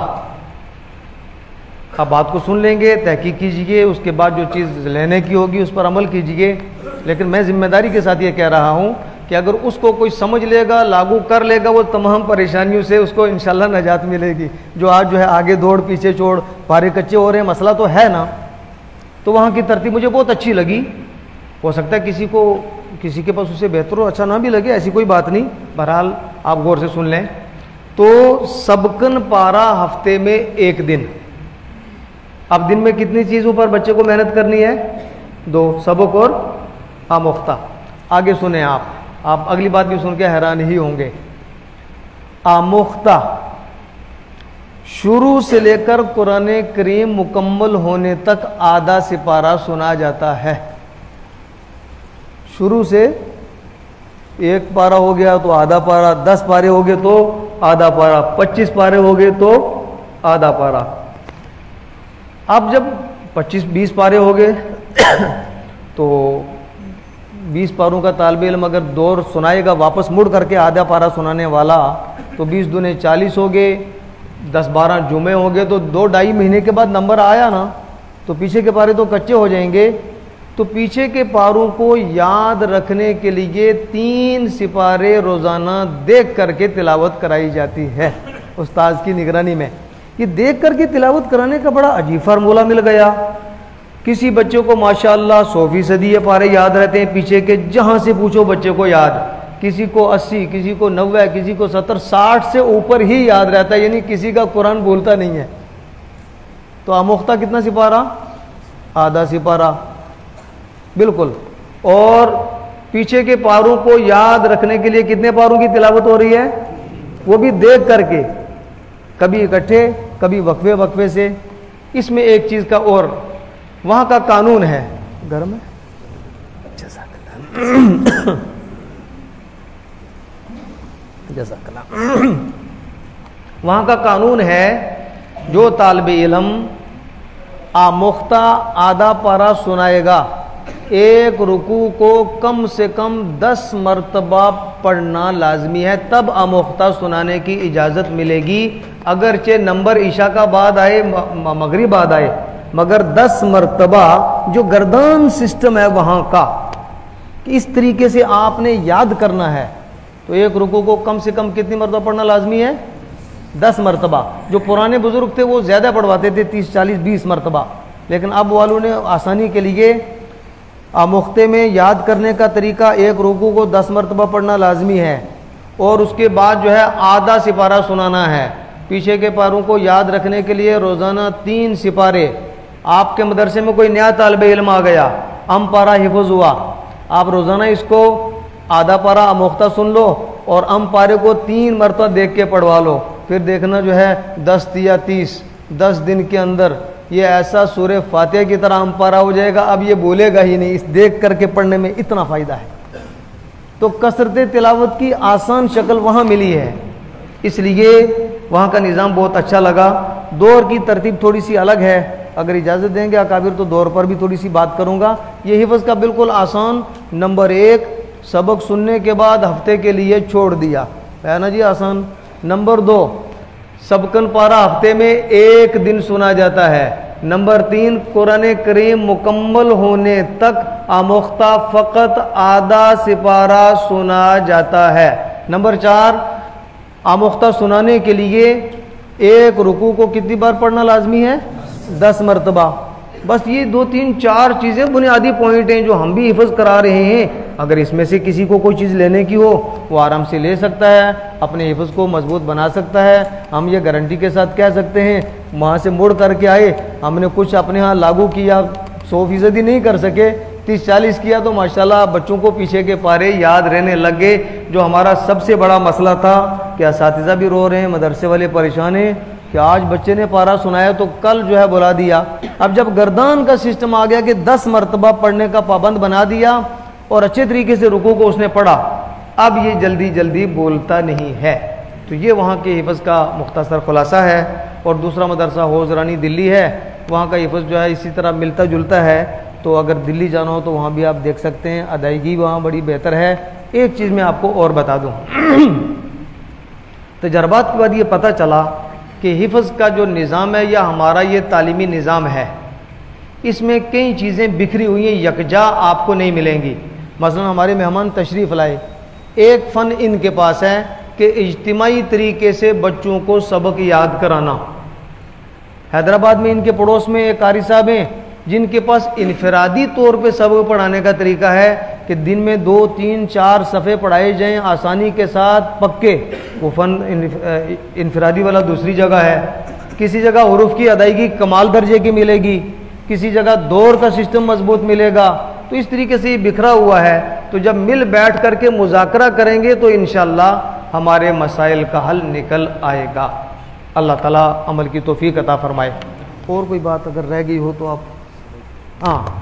आप बात को सुन लेंगे, तहकीक कीजिए, उसके बाद जो चीज़ लेने की होगी उस पर अमल कीजिए। लेकिन मैं जिम्मेदारी के साथ ये कह रहा हूँ कि अगर उसको कोई समझ लेगा, लागू कर लेगा, वो तमाम परेशानियों से उसको इंशाल्लाह नजात मिलेगी। जो आज जो है आगे दौड़ पीछे छोड़ पारे कच्चे हो रहे हैं, मसला तो है ना। तो वहाँ की तरतीब मुझे बहुत अच्छी लगी। हो सकता है किसी को, किसी के पास उसे बेहतर हो, अच्छा ना भी लगे, ऐसी कोई बात नहीं। बहरहाल आप गौर से सुन लें। तो सबकन पारा हफ्ते में एक दिन। अब दिन में कितनी चीज़ों पर बच्चे को मेहनत करनी है? दो, सबक और आमुख्ता। आगे सुने आप आप अगली बात भी सुन के हैरान ही होंगे। आमुख्ता शुरू से लेकर कुरान करीम मुकम्मल होने तक आधा सिपारा सुना जाता है। शुरू से एक पारा हो गया तो आधा पारा, दस पारे हो गए तो आधा पारा, पच्चीस पारे हो गए तो आधा पारा। अब जब पच्चीस बीस पारे हो गए तो बीस पारों का तालिब इल्म अगर दौर सुनाएगा वापस मुड़ करके आधा पारा सुनाने वाला, तो बीस दूने चालीस हो गए, दस बारह जुमे हो गए, तो दो ढाई महीने के बाद नंबर आया ना, तो पीछे के पारे तो कच्चे हो जाएंगे। तो पीछे के पारों को याद रखने के लिए तीन सिपारे रोज़ाना देख करके तिलावत कराई जाती है उस्ताद की निगरानी में। ये देख करके तिलावत कराने का बड़ा अजीब फार्मूला मिल गया। किसी बच्चे को माशाअल्लाह सौ फीसदी ये पारे याद रहते हैं पीछे के, जहाँ से पूछो बच्चे को याद, किसी को अस्सी, किसी को नब्बे, किसी को सत्तर, साठ से ऊपर ही याद रहता है, यानी किसी का कुरान भूलता नहीं है। तो आमुख्ता कितना सिपारा? आधा सिपारा, बिल्कुल। और पीछे के पारों को याद रखने के लिए कितने पारों की तिलावत हो रही है? वो भी देख करके, कभी इकट्ठे कभी वक्फे वक्फे से। इसमें एक चीज़ का और वहाँ का कानून है, घर में वहाँ का कानून है, जो तालिब इल्म आमुख्ता आधा पारा सुनाएगा, एक रुकू को कम से कम दस मरतबा पढ़ना लाजमी है, तब आमुख्ता सुनाने की इजाज़त मिलेगी। अगरचे नंबर ईशा का बाद आए, मगरिब बाद आए, मगर दस मरतबा जो गर्दान सिस्टम है वहाँ का, इस तरीके से आपने याद करना है। तो एक रुकू को कम से कम कितनी मरतबा पढ़ना लाजमी है? दस मरतबा। जो पुराने बुजुर्ग थे वो ज़्यादा पढ़वाते थे, तीस चालीस बीस मरतबा, लेकिन अब वालों ने आसानी के लिए आमुख्ते में याद करने का तरीका, एक रुकू को दस मरतबा पढ़ना लाजमी है और उसके बाद जो है आधा सिपारा सुनाना है। पीछे के पारों को याद रखने के लिए रोज़ाना तीन सिपारे। आपके मदरसे में कोई नया तालिब इल्म आ गया, अम पारा हिफ्ज़ हुआ, आप रोज़ाना इसको आधा पारा आमुख्ता सुन लो और अम पारे को तीन मरतबा देख के पढ़वा लो। फिर देखना जो है दस या तीस दस दिन के अंदर ये ऐसा सूरह फातिहा की तरह अम पारा हो जाएगा, अब ये बोलेगा ही नहीं। इस देख करके पढ़ने में इतना फ़ायदा है। तो कसरत तिलावत की आसान शक्ल वहाँ मिली है, इसलिए वहाँ का निज़ाम बहुत अच्छा लगा। दौर की तरतीब थोड़ी सी अलग है, अगर इजाज़त देंगे अकाबिर तो दौर पर भी थोड़ी सी बात करूँगा। ये हिफ्ज़ का बिल्कुल आसान, नंबर एक, सबक सुनने के बाद हफ्ते के लिए छोड़ दिया, है ना जी, आसान। नंबर दो, सबकन पारा हफ्ते में एक दिन सुना जाता है। नंबर तीन, कुरान करीम मुकम्मल होने तक आमुख्ता फ़कत आधा सिपारा सुना जाता है। नंबर चार, आमुख्ता सुनाने के लिए एक रुकू को कितनी बार पढ़ना लाजमी है? दस मरतबा। बस ये दो तीन चार चीज़ें बुनियादी पॉइंट हैं जो हम भी हिफ्ज़ करा रहे हैं। अगर इसमें से किसी को कोई चीज़ लेने की हो वो आराम से ले सकता है, अपने हिफ्ज़ को मजबूत बना सकता है। हम ये गारंटी के साथ कह सकते हैं, वहाँ से मुड़ करके आए, हमने कुछ अपने यहाँ लागू किया, सौ फीसदी नहीं कर सके, तीस चालीस किया, तो माशाल्लाह बच्चों को पीछे के पारे याद रहने लग गए। जो हमारा सबसे बड़ा मसला था कि असातिज़ा भी रो रहे हैं, मदरसे वाले परेशान हैं कि आज बच्चे ने पारा सुनाया तो कल जो है बुला दिया। अब जब गर्दान का सिस्टम आ गया कि दस मरतबा पढ़ने का पाबंद बना दिया और अच्छे तरीके से रुकू को उसने पढ़ा, अब ये जल्दी जल्दी बोलता नहीं है। तो ये वहाँ के हिफ्ज़ का मुख्तसर खुलासा है। और दूसरा मदरसा हौज़ रानी दिल्ली है, वहाँ का हिफ्ज़ जो है इसी तरह मिलता जुलता है। तो अगर दिल्ली जाना हो तो वहाँ भी आप देख सकते हैं, अदायगी वहाँ बड़ी बेहतर है। एक चीज़ मैं आपको और बता दूँ, तजर्बात के बाद ये पता चला कि हिफ्ज़ का जो निज़ाम है या हमारा ये तालीमी निज़ाम है, इसमें कई चीज़ें बिखरी हुई हैं, यकजा आपको नहीं मिलेंगी। मसलन हमारे मेहमान तशरीफ़ लाए, एक फ़न इनके पास है कि इज्तिमाई तरीके से बच्चों को सबक याद कराना। हैदराबाद में इनके पड़ोस में एक कारी साहब हैं जिनके पास इनफरादी तौर पे सबक पढ़ाने का तरीका है कि दिन में दो तीन चार सफ़े पढ़ाए जाएं आसानी के साथ पक्के। वो फ़न इनफरादी वाला दूसरी जगह है। किसी जगह हुरूफ की अदायगी कमाल दर्जे की मिलेगी, किसी जगह दौर का सिस्टम मजबूत मिलेगा। तो इस तरीके से ये बिखरा हुआ है। तो जब मिल बैठ करके मुज़ाकरा करेंगे तो इंशाअल्लाह हमारे मसाइल का हल निकल आएगा। अल्लाह ताला अमल की तौफीक अता फरमाए। और कोई बात अगर रह गई हो तो आप, हाँ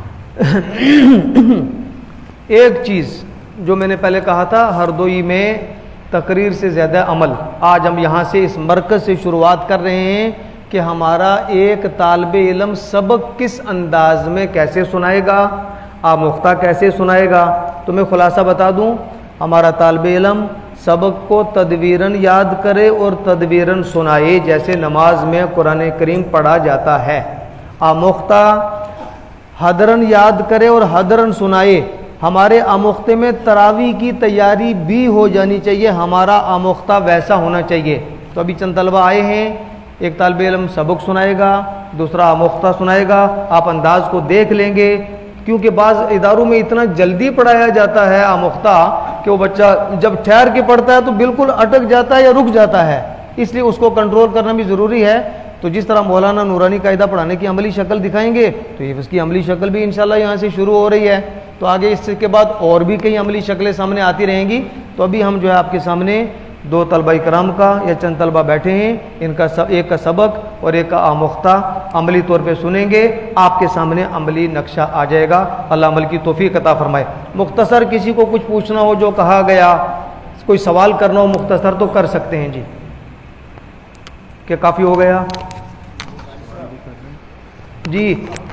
एक चीज़ जो मैंने पहले कहा था, हरदोई में तकरीर से ज़्यादा अमल। आज हम यहाँ से इस मरकज़ से शुरुआत कर रहे हैं कि हमारा एक तालिब इल्म सबक किस अंदाज में कैसे सुनाएगा, आमुख्ता कैसे सुनाएगा। तो मैं खुलासा बता दूँ, हमारा तालिब इल्म सबक को तदवीरन याद करे और तदवीरन सुनाए, जैसे नमाज में कुरान करीम पढ़ा जाता है। आमुख्ता हदरन याद करे और हदरन सुनाए। हमारे आमुख्ते में तरावी की तैयारी भी हो जानी चाहिए, हमारा आमुख्ता वैसा होना चाहिए। तो अभी चंद तलबा आए हैं, एक तालिब इल्म सबक सुनाएगा, दूसरा आमुख्ता सुनाएगा। आप अंदाज को देख लेंगे, क्योंकि बाज़ इदारों में इतना जल्दी पढ़ाया जाता है आमुख्ता कि वो बच्चा जब ठहर के पढ़ता है तो बिल्कुल अटक जाता है या रुक जाता है, इसलिए उसको कंट्रोल करना भी ज़रूरी है। तो जिस तरह मौलाना नूरानी कायदा पढ़ाने की अमली शक्ल दिखाएंगे, तो ये उसकी अमली शक्ल भी इंशाल्लाह यहाँ से शुरू हो रही है। तो आगे इसके बाद और भी कई अमली शक्लें सामने आती रहेंगी। तो अभी हम जो है आपके सामने दो तलबा इकराम का या चंद तलबा बैठे हैं, इनका सब, एक का सबक और एक का आमुख्ता अमली तौर पे सुनेंगे। आपके सामने अमली नक्शा आ जाएगा। अल्लाह अमल की तौफीक अता फरमाए। मुख्तसर किसी को कुछ पूछना हो जो कहा गया, कोई सवाल करना हो मुख्तसर तो कर सकते हैं जी। क्या काफ़ी हो गया जी?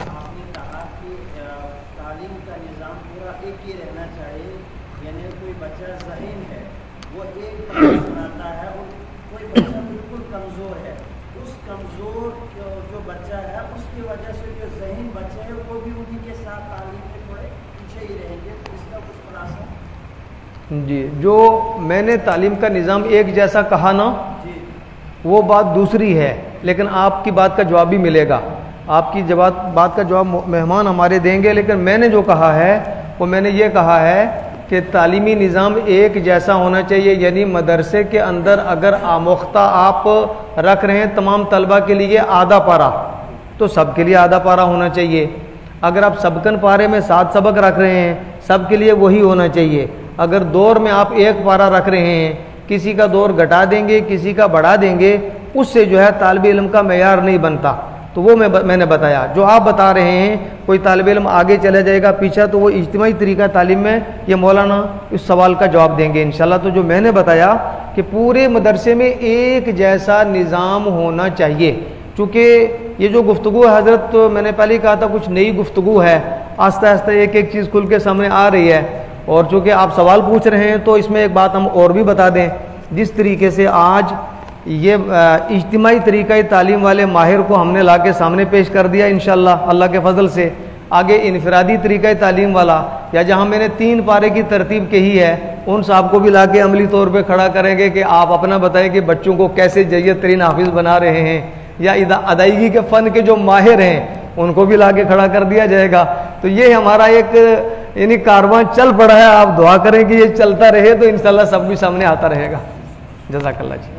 सुनाता है और कोई बच्चा बिल्कुल कमज़ोर है, उस कमज़ोर जो बच्चा है उसकी वजह से जो ज़हीन बच्चे हैं वो भी उन्हीं के साथ तालीम में थोड़े पीछे ही रहेंगे। तो इसका कुछ खुलासा जी। जो मैंने तालीम का निज़ाम एक जैसा कहा ना, वो बात दूसरी है, लेकिन आपकी बात का जवाब भी मिलेगा। आपकी जवाब बात का जवाब मेहमान हमारे देंगे, लेकिन मैंने जो कहा है वो मैंने ये कहा है कि तालीमी निज़ाम एक जैसा होना चाहिए। यानी मदरसे के अंदर अगर आमुख्ता आप रख रहे हैं तमाम तलबा के लिए आधा पारा, तो सब के लिए आधा पारा होना चाहिए। अगर आप सबकन पारे में सात सबक रख रहे हैं, सब के लिए वही होना चाहिए। अगर दौर में आप एक पारा रख रहे हैं, किसी का दौर घटा देंगे, किसी का बढ़ा देंगे, उससे जो है तालिब इल्म का मेयार नहीं बनता। तो वो मैं मैंने बताया। जो आप बता रहे हैं कोई तालिब इल्म आगे चला जाएगा पीछा, तो वो इज्तिमाई तरीका तालीम में ये मौलाना इस सवाल का जवाब देंगे इंशाल्लाह। तो जो मैंने बताया कि पूरे मदरसे में एक जैसा निज़ाम होना चाहिए। चूँकि ये जो गुफ्तगू है हज़रत, तो मैंने पहले ही कहा था कुछ नई गुफ्तगू है, आस्ता आस्ता एक एक चीज़ खुल के सामने आ रही है। और चूँकि आप सवाल पूछ रहे हैं तो इसमें एक बात हम और भी बता दें। जिस तरीके से आज ये इज्तिमाई तरीक़ा तालीम वाले माहिर को हमने ला के सामने पेश कर दिया इंशाअल्लाह अल्लाह के फजल से, आगे इनफरादी तरीक़ा तालीम वाला या जहाँ मैंने तीन पारे की तरतीब कही है, उन साहब को भी ला के अमली तौर पे खड़ा करेंगे कि आप अपना बताएं कि बच्चों को कैसे जय्यद तरीन हाफिज़ बना रहे हैं, या अदायगी के फ़न के जो माहिर हैं उनको भी ला के खड़ा कर दिया जाएगा। तो ये हमारा एक यानी कारवां चल पड़ा है। आप दुआ करें कि ये चलता रहे तो इंशाअल्लाह सब भी सामने आता रहेगा। जज़ाकल्लाह जी।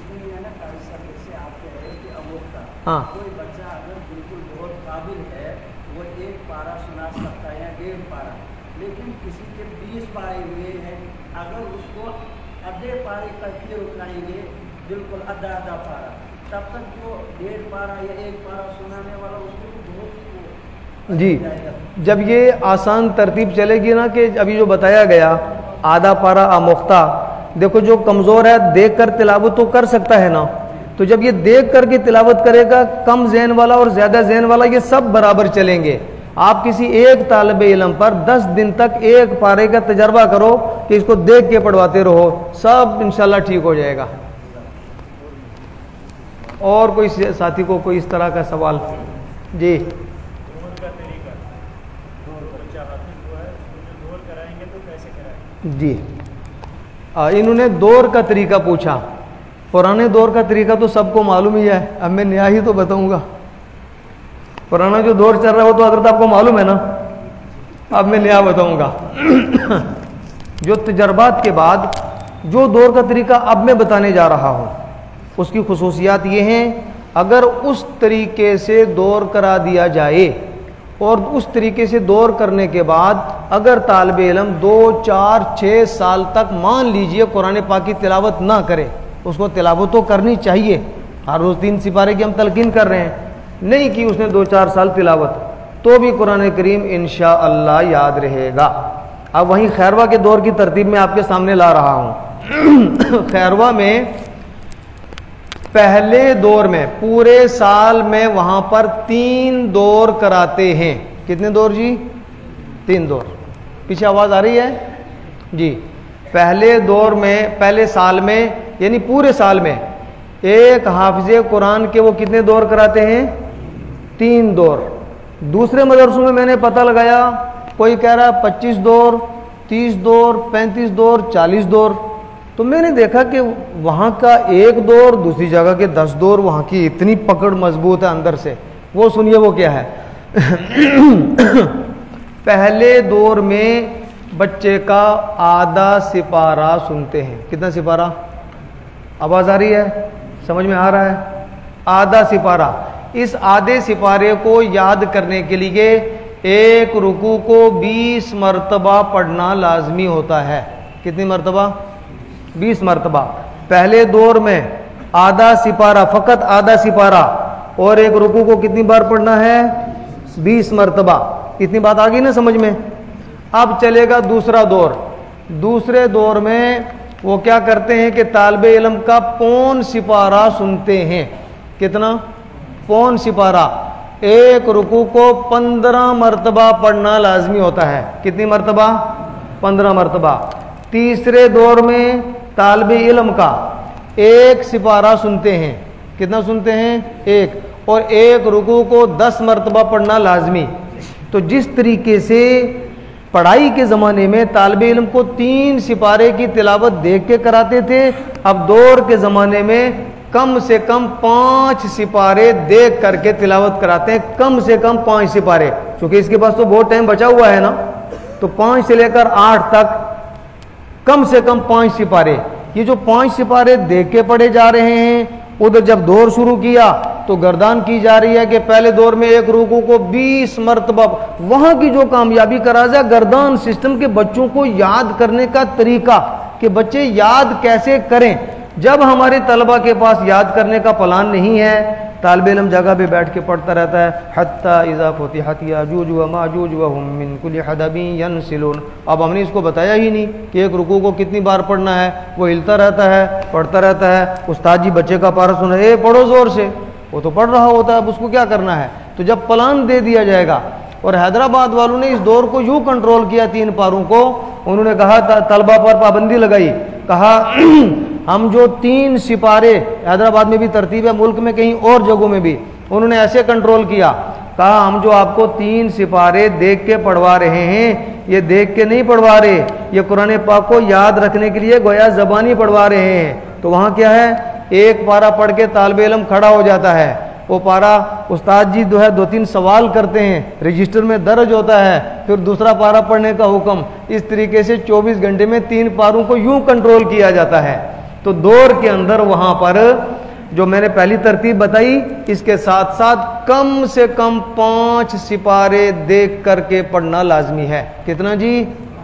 हाँ, कोई बच्चा अगर बिल्कुल बहुत काबिल है वो एक पारा सुना सकता है या डेढ़ पारा, लेकिन किसी के बीस पारे हुए हैं, अगर उसको आधे पारे तक के उठाएंगे बिल्कुल आधा आधा पारा, तब तक जो डेढ़ पारा या एक पारा सुनाने वाला उसको बहुत जी। जब ये आसान तरतीब चलेगी ना कि अभी जो बताया गया आधा पारा आमुख्ता, देखो जो कमज़ोर है देख कर तिलावत तो कर सकता है ना, तो जब ये देख करके तिलावत करेगा, कम ज़हन वाला और ज़्यादा ज़हन वाला ये सब बराबर चलेंगे। आप किसी एक तालिब इल्म पर दस दिन तक एक पारे का तजर्बा करो कि इसको देख के पढ़वाते रहो, सब इंशाल्लाह ठीक हो जाएगा। और कोई साथी को कोई इस तरह का सवाल? जी जी। आ, इन्होंने दौर का तरीका पूछा। पुराने दौर का तरीका तो सबको मालूम ही है, अब मैं नया ही तो बताऊंगा। पुराना जो दौर चल रहा है वो तो हज़रत आपको मालूम है ना, अब मैं नया बताऊंगा। जो तजर्बात के बाद जो दौर का तरीका अब मैं बताने जा रहा हूँ, उसकी खुसूसियात ये हैं, अगर उस तरीके से दौर करा दिया जाए और उस तरीके से दौर करने के बाद अगर तालिब इल्म दो चार छः साल तक मान लीजिए कुरान पाक की तिलावत ना करे, उसको तिलावत तो करनी चाहिए, हर रोज़ तीन सिपारे की हम तलकीन कर रहे हैं, नहीं की उसने दो चार साल तिलावत, तो भी कुरान करीम इंशाअल्लाह याद रहेगा। अब वहीं खैरवा के दौर की तरतीब में आपके सामने ला रहा हूँ। खैरवा में पहले दौर में पूरे साल में वहां पर तीन दौर कराते हैं। कितने दौर जी? तीन दौर। पीछे आवाज आ रही है जी? पहले दौर में, पहले साल में, यानी पूरे साल में एक हाफिज़े कुरान के वो कितने दौर कराते हैं? तीन दौर। दूसरे मदरसों में मैंने पता लगाया, कोई कह रहा है पच्चीस दौर, तीस दौर, पैंतीस दौर, चालीस दौर। तो मैंने देखा कि वहाँ का एक दौर, दूसरी जगह के दस दौर, वहाँ की इतनी पकड़ मजबूत है अंदर से। वो सुनिए वो क्या है। पहले दौर में बच्चे का आधा सिपारा सुनते हैं। कितना सिपारा? आवाज आ रही है? समझ में आ रहा है? आधा सिपारा। इस आधे सिपारे को याद करने के लिए एक रुकू को बीस मरतबा पढ़ना लाजमी होता है। कितनी मरतबा? बीस मरतबा। पहले दौर में आधा सिपारा, फकत आधा सिपारा, और एक रुकू को कितनी बार पढ़ना है? बीस मरतबा। इतनी बात आ गई ना समझ में? अब चलेगा दूसरा दौर। दूसरे दौर में वो क्या करते हैं कि तालिबे इल्म का पौन सिपारा सुनते हैं। कितना? पौन सिपारा। एक रुकू को पंद्रह मरतबा पढ़ना लाजमी होता है। कितनी मरतबा? पंद्रह मरतबा। तीसरे दौर में तालिबे इल्म का एक सिपारा सुनते हैं। कितना सुनते हैं? एक। और एक रुकू को दस मरतबा पढ़ना लाजमी। तो जिस तरीके से पढ़ाई के ज़माने में तालिबे इल्म को तीन सिपारे की तिलावत देख के कराते थे, अब दौर के ज़माने में कम से कम पांच सिपारे देख करके तिलावत कराते हैं। कम से कम पांच सिपारे, क्योंकि इसके पास तो बहुत टाइम बचा हुआ है ना। तो पांच से लेकर आठ तक कम से कम पांच सिपारे। ये जो पांच सिपारे देख के पढ़े जा रहे हैं, उधर जब दौर शुरू किया तो गर्दान की जा रही है कि पहले दौर में एक रुकू को बीस मरतबा। वहां की जो कामयाबी करा जाए, गर्दान सिस्टम के बच्चों को याद करने का तरीका, कि बच्चे याद कैसे करें। जब हमारे तलबा के पास याद करने का प्लान नहीं है, तालिबे इल्म जगह पे बैठ के पढ़ता रहता है, हत्ता इज़ा फुतिहत याजूज व माजूज व हुम मिन कुल्ली हदबिन यनसिलून। अब हमने इसको बताया ही नहीं कि एक रुकू को कितनी बार पढ़ना है। वो हिलता रहता है, पढ़ता रहता है। उस्ताद जी बच्चे का पारा सुना, ए पढ़ो जोर से, वो तो पढ़ रहा होता है, अब उसको क्या करना है। तो जब प्लान दे दिया जाएगा, और हैदराबाद वालों ने इस दौर को यूँ कंट्रोल किया तीन पारों को, उन्होंने कहा तलबा पर पाबंदी लगाई, कहा हम जो तीन सिपारे, हैदराबाद में भी तरतीब है, मुल्क में कहीं और जगहों में भी उन्होंने ऐसे कंट्रोल किया, कहा हम जो आपको तीन सिपारे देख के पढ़वा रहे हैं, ये देख के नहीं पढ़वा रहे, ये कुरान पाक को याद रखने के लिए गोया ज़बानी पढ़वा रहे हैं। तो वहाँ क्या है, एक पारा पढ़ के तालिबे इल्म खड़ा हो जाता है, वो पारा उस्ताद जी जो है दो तीन सवाल करते हैं, रजिस्टर में दर्ज होता है, फिर दूसरा पारा पढ़ने का हुक्म। इस तरीके से चौबीस घंटे में तीन पारों को यूं कंट्रोल किया जाता है। तो दौर के अंदर वहां पर जो मैंने पहली तरतीब बताई, इसके साथ साथ कम से कम पांच सिपारे देख करके पढ़ना लाजमी है। कितना जी?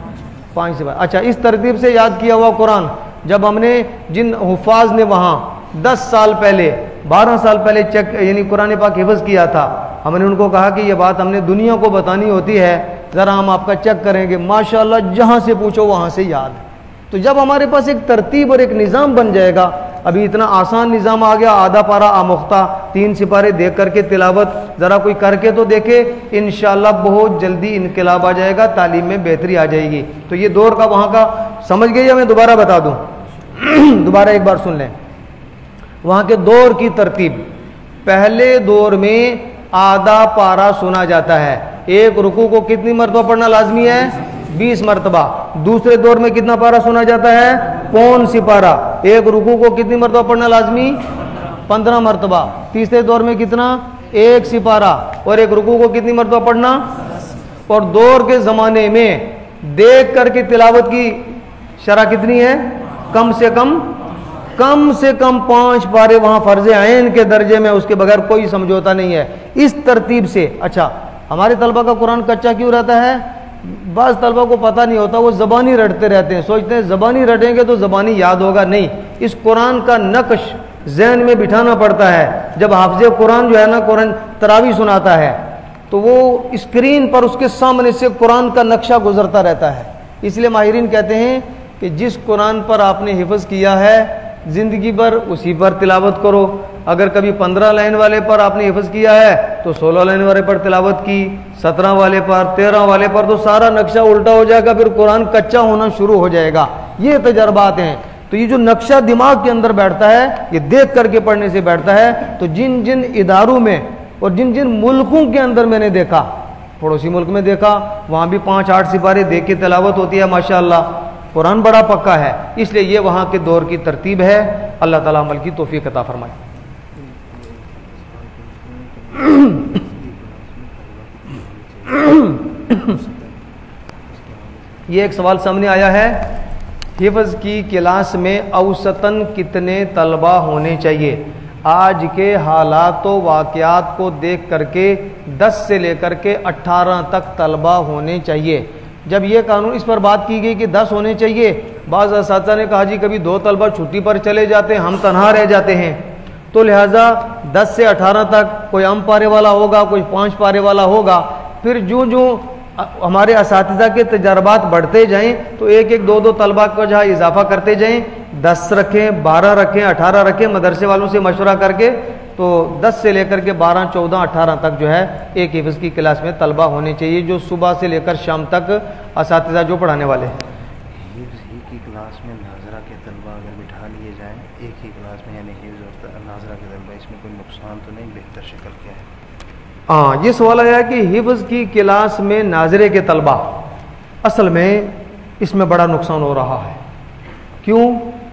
पांच सिपारे। अच्छा, इस तरतीब से याद किया हुआ कुरान जब हमने जिन हुफाज ने वहां दस साल पहले, बारह साल पहले चेक यानी कुरान पाक हिफ्ज़ किया था, हमने उनको कहा कि ये बात हमने दुनिया को बतानी होती है, ज़रा हम आपका चेक करेंगे। माशाल्लाह जहाँ से पूछो वहाँ से याद। तो जब हमारे पास एक तरतीब और एक निज़ाम बन जाएगा, अभी इतना आसान निज़ाम आ गया, आधा पारा आमुख्ता, तीन सिपारे देख करके तिलावत, ज़रा कोई करके तो देखे, इंशाअल्लाह बहुत जल्दी इनकलाब आ जाएगा, तालीम में बेहतरी आ जाएगी। तो ये दौर का वहाँ का समझ गए या मैं दोबारा बता दूँ? दोबारा एक बार सुन लें। वहाँ के दौर की तरतीब, पहले दौर में आधा पारा सुना जाता है। एक रुकू को कितनी मरतबा पढ़ना लाजमी है? बीस मरतबा। दूसरे दौर में कितना पारा सुना जाता है? पौन सिपारा। एक रुकू को कितनी मरतबा पढ़ना लाजमी? पंद्रह मरतबा। तीसरे दौर में कितना? एक सिपारा। और एक रुकू को कितनी मरतबा पढ़ना? और दौर के ज़माने में देख करके तिलावत की शरह कितनी है? कम से कम कम से कम पांच पारे वहां फर्ज आइन के दर्जे में, उसके बगैर कोई समझौता नहीं है। इस तरतीब से। अच्छा, हमारे तलबा का कुरान कच्चा क्यों रहता है? बाज़ तलबा को पता नहीं होता, वो ज़बानी रटते रहते हैं, सोचते हैं ज़बानी रटेंगे तो ज़बानी याद होगा। नहीं, इस कुरान का नक्श जहन में बिठाना पड़ता है। जब हाफिज़ कुरान जो है ना, कुरान तरावी सुनाता है तो वो स्क्रीन पर उसके सामने से कुरान का नक्शा गुजरता रहता है। इसलिए माहिरीन कहते हैं कि जिस कुरान पर आपने हिफ्ज़ किया है ज़िंदगी भर उसी पर तिलावत करो। अगर कभी पंद्रह लाइन वाले पर आपने हिफ्ज़ किया है तो सोलह लाइन वाले पर तिलावत की, सत्रह वाले पर, तेरह वाले पर, तो सारा नक्शा उल्टा हो जाएगा, फिर कुरान कच्चा होना शुरू हो जाएगा। ये तजर्बात हैं। तो ये जो नक्शा दिमाग के अंदर बैठता है, ये देख करके पढ़ने से बैठता है। तो जिन जिन इदारों में और जिन जिन मुल्कों के अंदर मैंने देखा, पड़ोसी मुल्क में देखा, वहाँ भी पाँच आठ सिपारे देख के तिलावत होती है माशाअल्लाह, कुरान बड़ा पक्का है। इसलिए ये वहाँ के दौर की तरतीब है। अल्लाह ताला अमल की तौफीक अता फरमाए। ये एक सवाल सामने आया है, हिफ्ज़ की क्लास में औसतन कितने तलबा होने चाहिए? आज के हालात व वाक़यात को देख करके दस से लेकर के अट्ठारह तक तलबा होने चाहिए। जब ये कानून इस पर बात की गई कि दस होने चाहिए, बाज़ असातिज़ा ने कहा जी कभी दो तलबा छुट्टी पर चले जाते हैं, हम तनहा रह जाते हैं, तो लिहाजा दस से अठारह तक कोई अम पारे वाला होगा, कोई पाँच पारे वाला होगा। फिर जो जो हमारे असातिज़ा के तजर्बात बढ़ते जाएं तो एक एक दो दो तलबा को जहाँ इजाफा करते जाएं, दस रखें, बारह रखें, अठारह रखें, मदरसे वालों से मशवरा करके, तो दस से लेकर के बारह, चौदह, अठारह तक जो है एक हिफ्ज़ की क्लास में तलबा होने चाहिए, जो सुबह से लेकर शाम तक असातिज़ा जो पढ़ाने वाले हैं। हिफ्ज़ ही की क्लास में नाजरा के तलबा अगर बिठा लिए जाएँ एक ही क्लास में, यानी हिफ्ज़ और नाजरा के तलबा, इसमें कोई नुकसान तो नहीं? बेहतर शक्ल क्या है? हाँ, ये सवाल आया कि हिफ्ज़ की क्लास में नाजरे के तलबा, असल में इसमें बड़ा नुकसान हो रहा है। क्यों?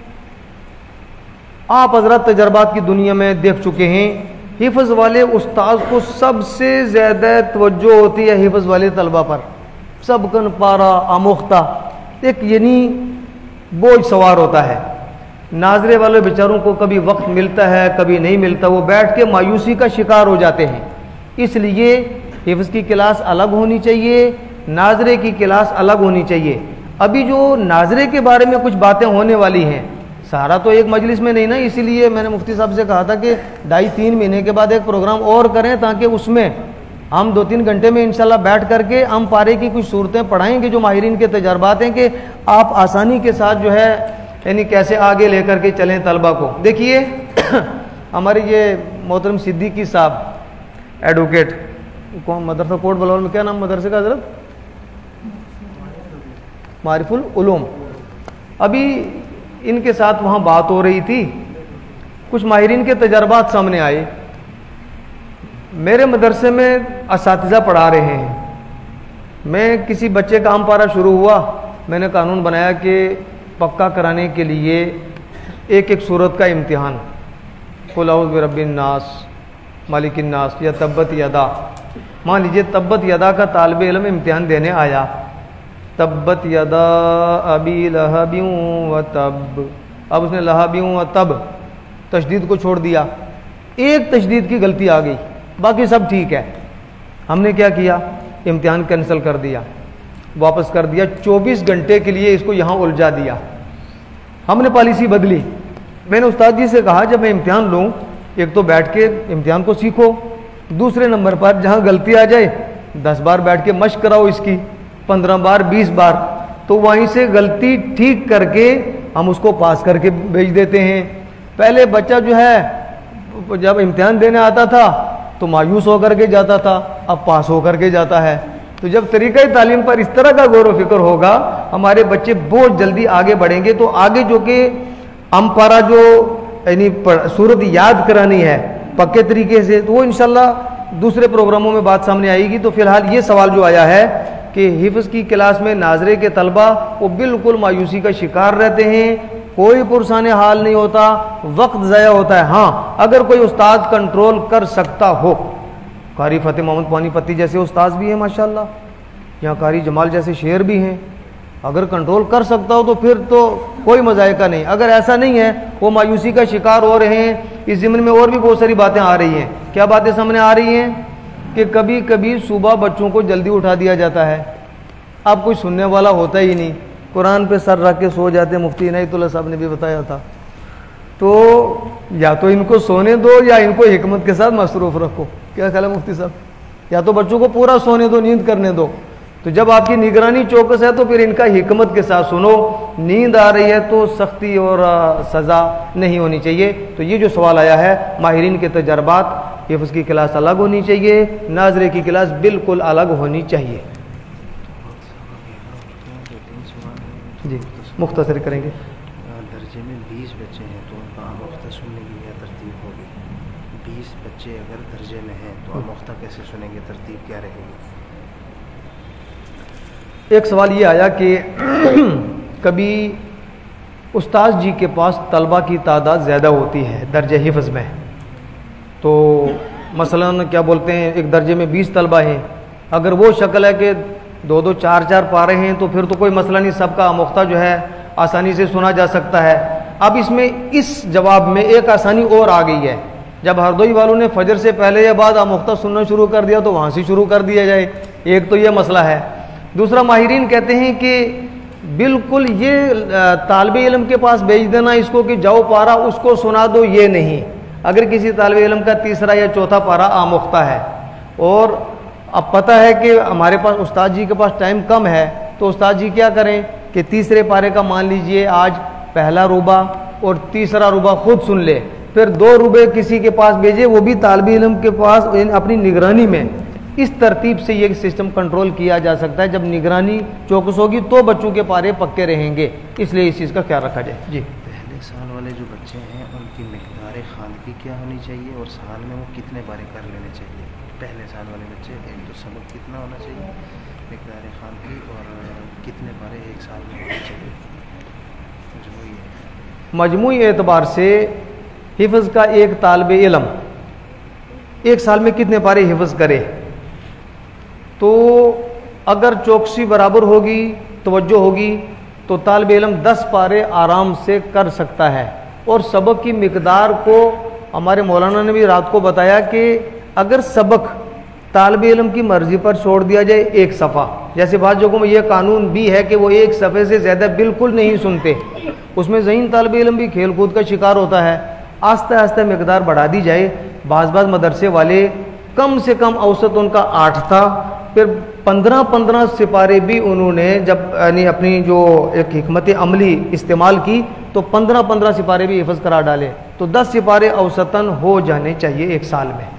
आप हज़रत तजर्बात की दुनिया में देख चुके हैं, हिफ्ज़ वाले उस्ताद को सबसे ज़्यादा तवज्जो होती है हिफ्ज़ वाले तलबा पर। सबकन पारा आमोख्ता एक यानी बोझ सवार होता है। नाजरे वाले बेचारों को कभी वक्त मिलता है, कभी नहीं मिलता, वो बैठ के मायूसी का शिकार हो जाते हैं। इसलिए हिफ्ज़ की क्लास अलग होनी चाहिए, नाजरे की क्लास अलग होनी चाहिए। अभी जो नाजरे के बारे में कुछ बातें होने वाली हैं, सारा तो एक मजलिस में नहीं ना, इसीलिए मैंने मुफ्ती साहब से कहा था कि ढाई तीन महीने के बाद एक प्रोग्राम और करें, ताकि उसमें हम दो तीन घंटे में इंशाल्लाह बैठ करके हम पारे की कुछ सूरतें पढ़ाएंगे जो माहिरीन के तजर्बात हैं, कि आप आसानी के साथ जो है यानी कैसे आगे लेकर के चलें तलबा को। देखिए हमारे ये मोहतरम सिद्दीकी साहब एडवोकेट, कौन मदरसा कोट बलौर में क्या नाम मदरसे का हजरत? मारिफुल उलूम। अभी इनके साथ वहाँ बात हो रही थी, कुछ माहिरीन के तजर्बात सामने आए। मेरे मदरसे में असातिज़ा पढ़ा रहे हैं, मैं किसी बच्चे का आम पारा शुरू हुआ, मैंने कानून बनाया कि पक्का कराने के लिए एक एक सूरत का इम्तिहान, कुल औज़ु बिरब्बिन नास, मालिकिन नास या तब्बत यदा। मान लीजिए तब्बत यदा का तालिब इल्म इम्तिहान देने आया, तब्बत यदा अबी लहबियों व तब, अब उसने लहबियों व तब तशदीद को छोड़ दिया, एक तशदीद की गलती आ गई, बाकी सब ठीक है। हमने क्या किया, इम्तिहान कैंसिल कर दिया, वापस कर दिया, चौबीस घंटे के लिए इसको यहाँ उलझा दिया। हमने पॉलिसी बदली। मैंने उस्ताद जी से कहा जब मैं इम्तिहान लूँ, एक तो बैठ के इम्तिहान को सीखो, दूसरे नंबर पर जहाँ गलती आ जाए दस बार बैठ के मश्क कराओ इसकी, पंद्रह बार, बीस बार, तो वहीं से गलती ठीक करके हम उसको पास करके भेज देते हैं। पहले बच्चा जो है जब इम्तिहान देने आता था तो मायूस होकर के जाता था, अब पास होकर के जाता है। तो जब तरीक़ा तालीम पर इस तरह का गौर व फिक्र होगा, हमारे बच्चे बहुत जल्दी आगे बढ़ेंगे। तो आगे जो कि अम्पारा जो यानी सूरत याद करानी है पक्के तरीके से, तो वो इंशाल्लाह दूसरे प्रोग्रामों में बात सामने आएगी। तो फिलहाल ये सवाल जो आया है कि हिफ्ज़ की क्लास में नाजरे के तलबा वो बिल्कुल मायूसी का शिकार रहते हैं, कोई पुरसाने हाल नहीं होता, वक्त ज़ाया होता है। हाँ, अगर कोई उस्ताद कंट्रोल कर सकता हो, कारी फ़तेह मोहम्मद पानीपती जैसे उस्ताद भी हैं माशाल्लाह, यहाँ कारी जमाल जैसे शेर भी हैं, अगर कंट्रोल कर सकता हो तो फिर तो कोई मज़ायका नहीं। अगर ऐसा नहीं है, वो मायूसी का शिकार हो रहे हैं। इस ज़िम्न में और भी बहुत सारी बातें आ रही हैं। क्या बातें सामने आ रही हैं कि कभी कभी सुबह बच्चों को जल्दी उठा दिया जाता है, अब कोई सुनने वाला होता ही नहीं, कुरान पे सर रख के सो जाते। मुफ्ती इनायतुल्लाह साहब ने भी बताया था। तो या तो इनको सोने दो या इनको हिकमत के साथ मसरूफ रखो। क्या ख्याल है मुफ्ती साहब? या तो बच्चों को पूरा सोने दो, नींद करने दो। तो जब आपकी निगरानी चौकस है तो फिर इनका हिकमत के साथ सुनो। नींद आ रही है तो सख्ती और सज़ा नहीं होनी चाहिए। तो ये जो सवाल आया है, माहिरीन के तजर्बात, हिफ्ज़ की क्लास अलग होनी चाहिए, नाज़रे की क्लास बिल्कुल अलग होनी चाहिए। जी मुख्तसर करेंगे। दर्जे में बीस बच्चे हैं तो उनका आमोख्ता सुनने की क्या तरतीब होगी? बीस बच्चे अगर दर्जे में हैं तो आमोख्ता कैसे सुनेंगे, तरतीब क्या रहेगी? एक सवाल ये आया कि कभी उस्ताद जी के पास तलबा की तादाद ज़्यादा होती है दर्जे हिफ्ज़ में, तो मसलन क्या बोलते हैं, एक दर्जे में बीस तलबा हैं, अगर वो शक्ल है कि दो दो चार चार पारे हैं तो फिर तो कोई मसला नहीं, सबका आमोख्ता जो है आसानी से सुना जा सकता है। अब इसमें इस जवाब में एक आसानी और आ गई है, जब हरदोई वालों ने फजर से पहले या बाद आमोख्ता सुनना शुरू कर दिया तो वहाँ से शुरू कर दिया जाए। एक तो ये मसला है। दूसरा, माहिरीन कहते हैं कि बिल्कुल ये तालिब इल्म के पास भेज देना इसको कि जाओ पारा उसको सुना दो, ये नहीं। अगर किसी तालिब इल्म का तीसरा या चौथा पारा आमोख्ता है और अब पता है कि हमारे पास उस्ताद जी के पास टाइम कम है, तो उस्ताद जी क्या करें कि तीसरे पारे का मान लीजिए आज पहला रुबा और तीसरा रुबा खुद सुन ले, फिर दो रुबे किसी के पास भेजे, वो भी तालिब इल्म के पास अपनी निगरानी में। इस तरतीब से ये सिस्टम कंट्रोल किया जा सकता है। जब निगरानी चौकस होगी तो बच्चों के पारे पक्के रहेंगे, इसलिए इस चीज़ का ख्याल रखा जाए। जी, पहले साल वाले जो बच्चे हैं उनकी मिक़दार ख़ानगी क्या होनी चाहिए और साल में वो कितने बारे कर लेने चाहिए? पहले साल वाले बच्चे एक तो सबक कितना होना चाहिए मिक़दार ख़ानगी और कितने बारे एक साल में होने चाहिए? मजमूई है मजमूई एतबार से हिफ्ज़ का एक तालिब इल्म एक साल में कितने पारे हिफ्ज़ करे, तो अगर चौकसी बराबर होगी, तवज्जो होगी, तो तालिब इल्म दस पारे आराम से कर सकता है। और सबक की मिकदार को हमारे मौलाना ने भी रात को बताया कि अगर सबक तालिब इल्म की मर्ज़ी पर छोड़ दिया जाए, एक सफ़ा, जैसे बाद जगहों में यह कानून भी है कि वो एक सफ़े से ज़्यादा बिल्कुल नहीं सुनते, उसमें ज़हीन तालिब इल्म भी खेल कूद का शिकार होता है। आस्ते आस्ते मिकदार बढ़ा दी जाए। बाज़ बाज़ मदरसे वाले कम से कम औसत उनका आठ था, फिर पंद्रह पंद्रह सिपारे भी उन्होंने जब यानी अपनी जो एक हिकमत अमली इस्तेमाल की तो पंद्रह पंद्रह सिपारे भी हिफ्ज़ करा डाले, तो दस सिपारे औसतन हो जाने चाहिए एक साल में।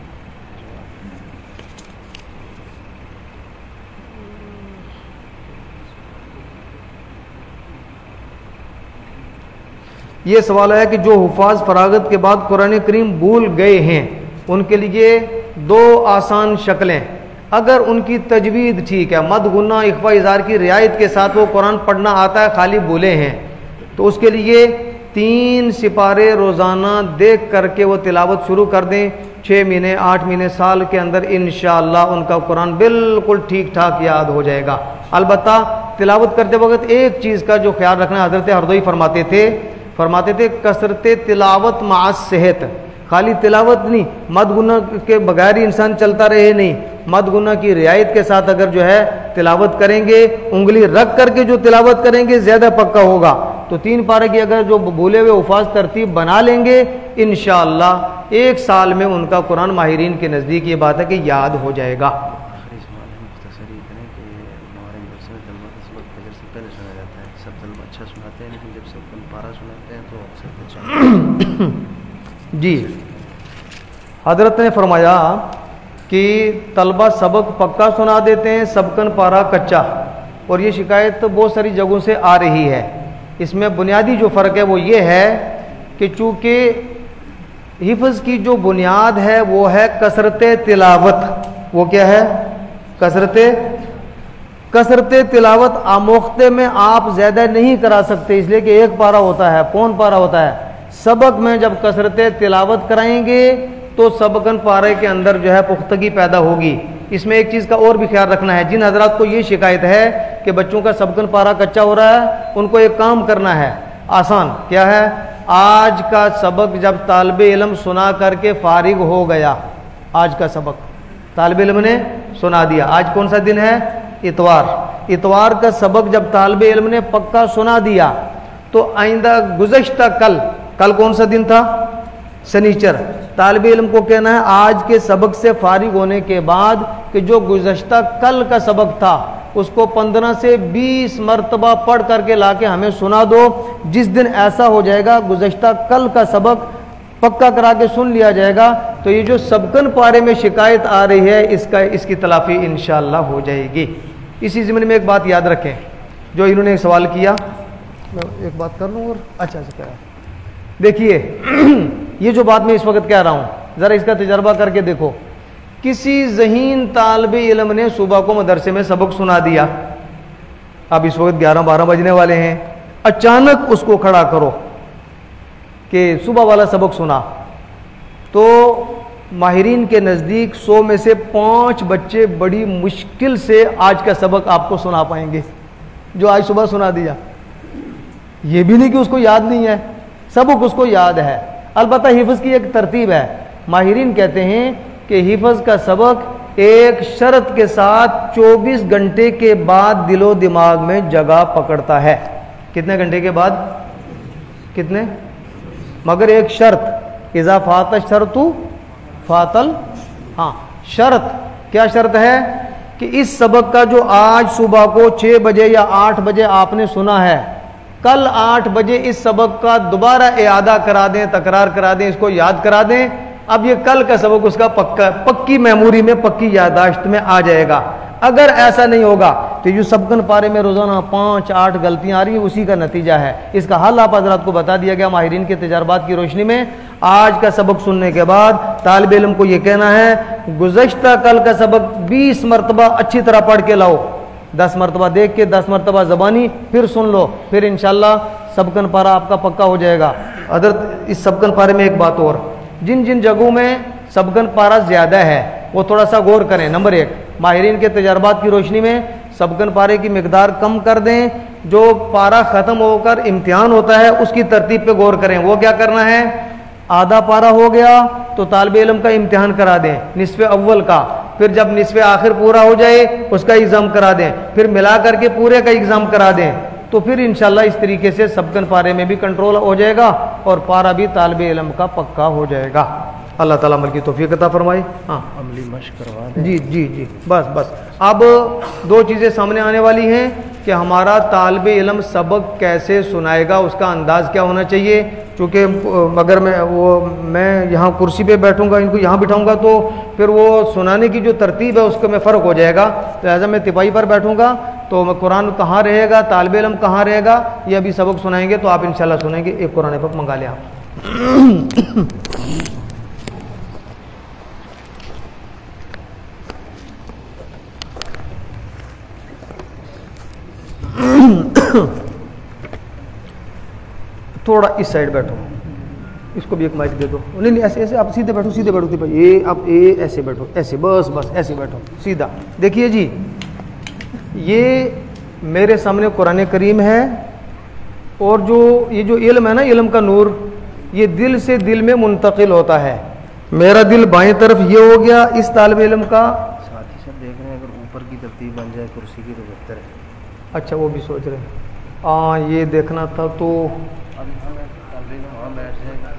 ये सवाल है कि जो हुफ़ाज़ फरागत के बाद कुरान करीम भूल गए हैं उनके लिए दो आसान शक्लें, अगर उनकी तजवीद ठीक है, मद गुना इख्फा इज़हार की रियायत के साथ वो कुरान पढ़ना आता है, खाली भूले हैं, तो उसके लिए तीन सिपारे रोज़ाना देख करके वो तिलावत शुरू कर दें। छः महीने आठ महीने साल के अंदर इंशाअल्लाह उनका कुरान बिल्कुल ठीक ठाक याद हो जाएगा। अलबत्ता तिलावत करते वक्त एक चीज़ का जो ख्याल रखना, हज़रत हरदोई फरमाते थे फरमाते थे कसरत तिलावत माअ सेहत, खाली तिलावत नहीं, मद गुना के बगैर ही इंसान चलता रहे नहीं, मद गुना की रियायत के साथ अगर जो है तिलावत करेंगे, उंगली रख करके जो तिलावत करेंगे ज़्यादा पक्का होगा। तो तीन पारे की अगर जो भूले हुए उफाज तरतीब बना लेंगे, इंशाअल्लाह एक साल में उनका कुरान माहिरीन के नज़दीक ये बात है कि याद हो जाएगा। जी, हजरत ने फरमाया कि तलबा सबक पक्का सुना देते हैं, सबकन पारा कच्चा, और ये शिकायत तो बहुत सारी जगहों से आ रही है। इसमें बुनियादी जो फ़र्क है वो ये है कि चूँकि हिफ्ज़ की जो बुनियाद है वो है कसरत तिलावत। वो क्या है? कसरत कसरत तिलावत आमोख्ते में आप ज़्यादा नहीं करा सकते, इसलिए कि एक पारा होता है। कौन पारा होता है? सबक में जब कसरत तिलावत कराएंगे तो सबकन पारे के अंदर जो है पुख्तगी पैदा होगी। इसमें एक चीज़ का और भी ख्याल रखना है, जिन हजरात को ये शिकायत है कि बच्चों का सबकन पारा कच्चा हो रहा है, उनको एक काम करना है आसान। क्या है? आज का सबक जब तालिब इल्म सुना करके फारिग हो गया, आज का सबक तालिब इल्म ने सुना दिया, आज कौन सा दिन है? इतवार। इतवार का सबक जब तालिब इल्म ने पक्का सुना दिया तो आइंदा गुज़श्ता कल कल कौन सा दिन था? शनिचर। तालिब इल्म को कहना है आज के सबक से फारिग होने के बाद कि जो गुज़श्ता कल का सबक था उसको पंद्रह से बीस मरतबा पढ़ करके लाके हमें सुना दो। जिस दिन ऐसा हो जाएगा, गुज़श्ता कल का सबक पक्का करा के सुन लिया जाएगा, तो ये जो सबकन पारे में शिकायत आ रही है इसका इसकी तलाफ़ी इंशाअल्लाह हो जाएगी। इसी ज़िम्मे में एक बात याद रखें, जो इन्होंने एक सवाल किया, मैं एक बात कर लूँ और अच्छा से क्या देखिए ये जो बात मैं इस वक्त कह रहा हूँ, ज़रा इसका तजर्बा करके देखो। किसी ज़हीन तालिब इल्म ने सुबह को मदरसे में सबक सुना दिया, अब इस वक्त ग्यारह बारह बजने वाले हैं, अचानक उसको खड़ा करो कि सुबह वाला सबक सुना, तो माहिरीन के नज़दीक सौ में से पाँच बच्चे बड़ी मुश्किल से आज का सबक आपको सुना पाएंगे जो आज सुबह सुना दिया। ये भी नहीं कि उसको याद नहीं है, सबक उसको याद है। अलबत्ता हिफ्ज़ की एक तरतीब है, माहिरीन कहते हैं कि हिफ्ज़ का सबक एक शर्त के साथ चौबीस घंटे के बाद दिलो दिमाग में जगह पकड़ता है। कितने घंटे के बाद? कितने? मगर एक शर्त, इज़ा फात शर्तु फातल, हाँ शर्त, क्या शर्त है कि इस सबक का जो आज सुबह को छः बजे या आठ बजे आपने सुना है, कल आठ बजे इस सबक का दोबारा इआदा करा दें, तकरार करा दें, इसको याद करा दें। अब ये कल का सबक उसका पक्का पक्की मेमोरी में, पक्की यादाश्त में आ जाएगा। अगर ऐसा नहीं होगा तो जो सबकन पारे में रोज़ाना पाँच आठ गलतियां आ रही हैं, उसी का नतीजा है। इसका हल आप हज़रात को बता दिया गया माहिरीन के तजर्बात की रोशनी में। आज का सबक सुनने के बाद तालिब इल्म को ये कहना है गुज़श्ता कल का सबक बीस मरतबा अच्छी तरह पढ़ के लाओ, दस मरतबा देख के, दस मरतबा ज़बानी, फिर सुन लो, फिर इंशाल्लाह सबकन पारा आपका पक्का हो जाएगा। अदर इस सबकन पारे में एक बात और, जिन जिन जगहों में सबकन पारा ज़्यादा है वो थोड़ा सा गौर करें। नंबर एक, माहिरीन के तजर्बात की रोशनी में सबकन पारे की मिकदार कम कर दें। जो पारा ख़त्म होकर इम्तिहान होता है उसकी तरतीब पे गौर करें। वो क्या करना है, आधा पारा हो गया तो तालिब इल्म का इम्तिहान करा दें निस्फ़े अव्वल का, फिर जब निस्फ़े आखिर पूरा हो जाए उसका एग्ज़ाम करा दें, फिर मिला करके पूरे का एग्ज़ाम करा दें, तो फिर इंशाल्लाह इस तरीके से सबकन पारे में भी कंट्रोल हो जाएगा और पारा भी तालिब इल्म का पक्का हो जाएगा। अल्लाह ताला अमल की तौफीक अता फरमाए। हाँ अमली मश्क करवा दें। जी जी जी बस बस। अब दो चीज़ें सामने आने वाली हैं कि हमारा तालिब इल्म सबक कैसे सुनाएगा, उसका अंदाज़ क्या होना चाहिए। चूँकि अगर मैं वो मैं यहाँ कुर्सी पे बैठूँगा, इनको यहाँ बिठाऊँगा, तो फिर वो सुनाने की जो तरतीब है उसको में फ़र्क हो जाएगा। तो ऐसा मैं तिपाही पर बैठूँगा तो मैं कुरान कहाँ रहेगा, तालिब इल्म कहाँ रहेगा, ये अभी सबक सुनाएंगे तो आप इंशाल्लाह सुनेंगे। एक कुरान पाक मंगा लें आप। थोड़ा इस साइड बैठो, इसको भी एक माइक दे दो। नहीं नहीं ऐसे ऐसे आप सीधे बैठो, सीधे बैठो भाई, ये आप ये ऐसे बैठो, ऐसे बस बस ऐसे बैठो सीधा। देखिए जी, ये मेरे सामने कुरान करीम है और जो ये जो इल्म है ना, इल्म का नूर, ये दिल से दिल में मुंतकिल होता है। मेरा दिल बाएं तरफ ये हो गया इस तालिब इल्म का। साथ ही साथ देख रहे हैं अगर ऊपर की तरतीब बन जाए कुर्सी की तो बेहतर है। अच्छा वो भी सोच रहे हैं, हाँ ये देखना था तो अभी हमें तालिब इल्म वहाँ बैठ जाएगा,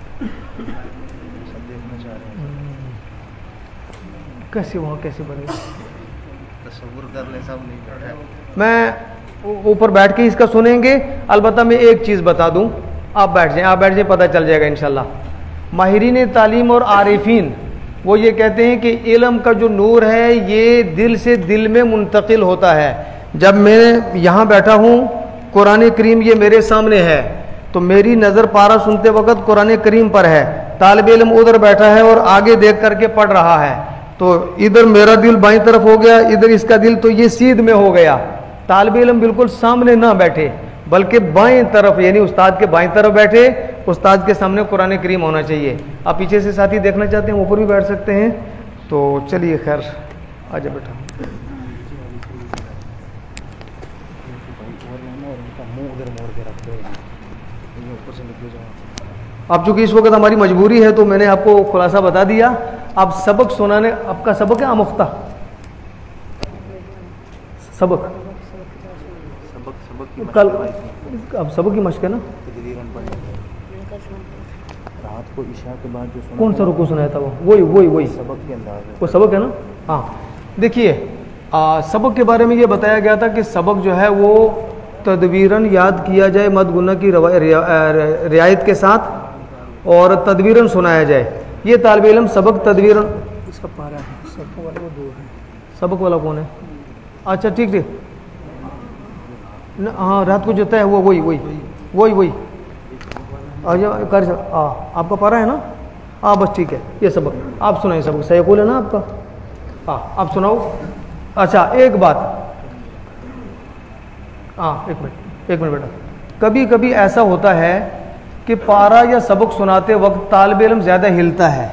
सब देखना चाह रहे हैं। कैसे वहाँ कैसे बनेगा, तसव्वुर कर ले, सब नहीं बैठा है। मैं ऊपर बैठ के इसका सुनेंगे। अलबत्ता मैं एक चीज़ बता दूं, आप बैठ जाएं, आप बैठ जाएं, पता चल जाएगा इंशाल्लाह। माहिरीन तालीम और आरिफीन वो ये कहते हैं कि इल्म का जो नूर है ये दिल से दिल में मुंतकिल होता है। जब मैं यहाँ बैठा हूँ, कुरान करीम ये मेरे सामने है, तो मेरी नज़र पारा सुनते वक्त कुरान करीम पर है, तालिब इल्म उधर बैठा है और आगे देख करके पढ़ रहा है, तो इधर मेरा दिल बाईं तरफ हो गया, इधर इसका दिल, तो ये सीध में हो गया। तालिब इल्म बिल्कुल सामने ना बैठे बल्कि बाईं तरफ, यानी उस्ताद के बाईं तरफ बैठे, उस्ताद के सामने कुरान करीम होना चाहिए। आप पीछे से साथी देखना चाहते हैं ऊपर भी बैठ सकते हैं, तो चलिए खैर आजा बेटा। अब चूंकि इस वक्त हमारी मजबूरी है तो मैंने आपको खुलासा बता दिया। अब सबक सुनाने, आपका सबक है आमुख्ता सबक सबक सबक की कल, अब सबक की मश्क है ना, रात को ईशा के बाद जो सुना कौन था, सा रुकू सुनाया था वो? वही वही वही सबक के अंदाज है। वो सबक है ना। हाँ देखिए, आ, सबक के बारे में ये बताया गया था कि सबक जो है वो तदवीरन याद किया जाए मद गुना की रवा- रिया- अ, रियायत के साथ और तदवीरन सुनाया जाए। ये तालिब इल्म सबक तदवीरन, इसका पारा है, सबको वाला वो दो है। सबक वाला कौन है? अच्छा ठीक ठीक न- हाँ रात को जो तय हुआ वही वही वही वही अच्छा कर हाँ आपका पारा है ना। हाँ बस ठीक है, ये सबक आप सुनाइए, सबक सही है ना आपका। हाँ आप सुनाओ। अच्छा एक बात, हाँ एक मिनट एक मिनट बेटा, कभी कभी ऐसा होता है कि पारा या सबक सुनाते वक्त तालिब इल्म ज़्यादा हिलता है,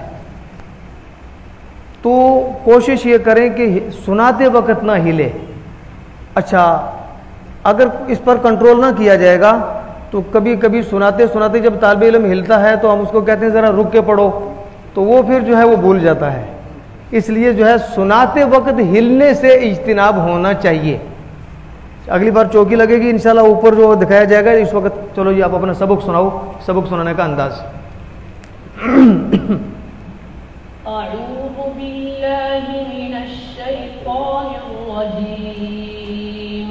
तो कोशिश ये करें कि सुनाते वक्त ना हिले। अच्छा अगर इस पर कंट्रोल ना किया जाएगा तो कभी कभी सुनाते सुनाते जब तालिब इल्म हिलता है तो हम उसको कहते हैं ज़रा रुक के पढ़ो, तो वो फिर जो है वो भूल जाता है। इसलिए जो है सुनाते वक्त हिलने से इज्तिनाब होना चाहिए। अगली बार चौकी लगेगी इंशाल्लाह, ऊपर जो दिखाया जाएगा इस वक्त। चलो जी आप अपना सबक सुनाओ, सबक सुनाने का अंदाज। अऊज़ु बिल्लाहि मिनश शैतानिर रजीम।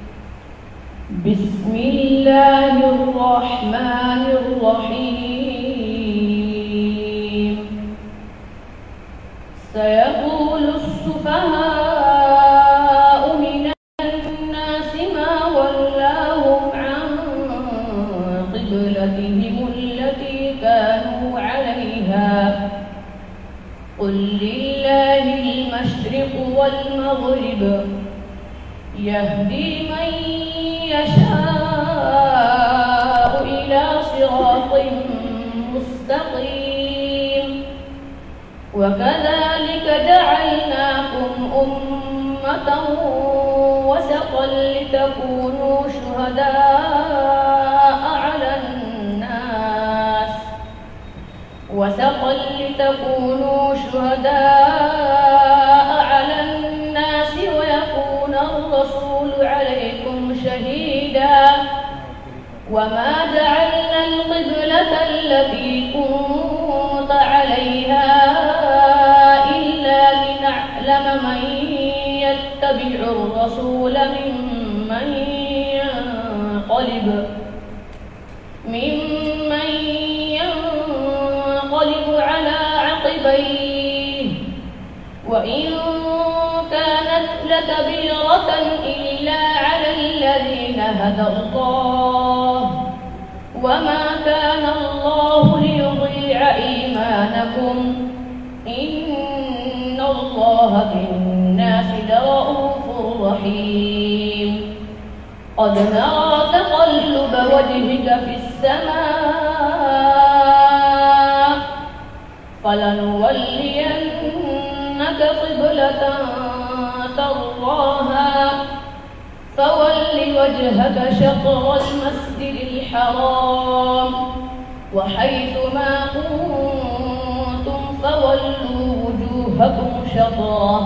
बिस्मिल्लाहिर रहमानिर रहीम। सयक़ूलुस सुफ़हाउ मिनन्नासि मा वल्लाहुम अन क़िबलतिहिमुल्लती कानू अलैहा। क़ुल लिल्लाहिल मशरिक़ु वल मग़रिब यहदी मन यशाअु इला सिरातिन मुस्तक़ीम। वकज़ालिक जअलनाकुम उम्मतन वसतन लितकूनू शुहदाअ अलन नास वसतन लितकूनू शुहदाअ अलन नास वयकून अर्रसूलु अलैकुम शहीदा। वमा जअलना अल-क़िबलत अल्लती कुन्त अलैहा इल्ला लिनअलम मन यत्तबिउ अर्रसूल मिम्मन यन्क़लिब मिम्मन यन्क़लिब अला अक़बैहि व इन कानत लकबीरतन इल्ला अला अल्लज़ीना हदल्लाह वमा काना अल्लाहु लियुज़ीअ ईमानकुम इन्नल्लाह बिन्नासि लरऊफ़ुर रहीम। क़द नरा तक़ल्लुब वजहिक फ़िस्समाअ फलनुवल्लियन्नक क़िबलतन तर्ज़ाहा फवल्लि वजहक शत्रल मस्जिदिल हराम वहैथुमा कुन्तुम फवल्लू वुजूहकुम शत्रह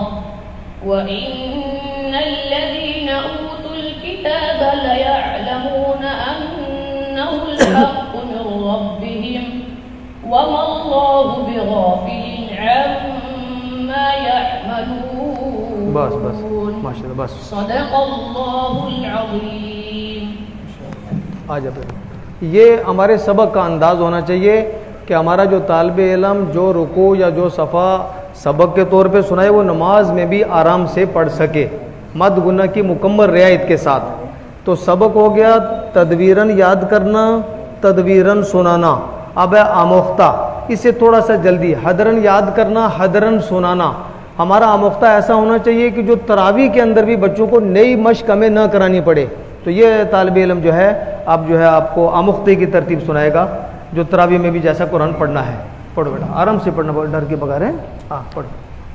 वइन्नल्लज़ीना ऊतुल किताब लयअलमून अन्नहुल हक़्क़ु मिन रब्बिहिम वमा अल्लाहु बिगाफिलिन अम्मा यअमलून। बस बस माशाल्लाह बस। सदक़ल्लाहुल अज़ीम। आ जा बेटा, ये हमारे सबक का अंदाज होना चाहिए कि हमारा जो तालिब इल्म जो रुकू या जो सफ़ा सबक के तौर पे सुनाए वो नमाज में भी आराम से पढ़ सके मद गुना की मुकम्मल रियायत के साथ। तो सबक हो गया तदवीरन याद करना, तदवीरन सुनाना। अब है आमोख्ता, इससे थोड़ा सा जल्दी हदरन याद करना, हदरन सुनाना। हमारा आमोख्ता ऐसा होना चाहिए कि जो तरावी के अंदर भी बच्चों को नई मश्क हमें न करानी पड़े। तो ये तालिब इल्म जो है अब जो है आपको आमुख्ते की तरतीब सुनाएगा, जो तरावी में भी जैसा कुरान पढ़ना है। पढ़ो बेटा, आराम से पढ़ना, डर के बगैर है। हाँ पढ़ो।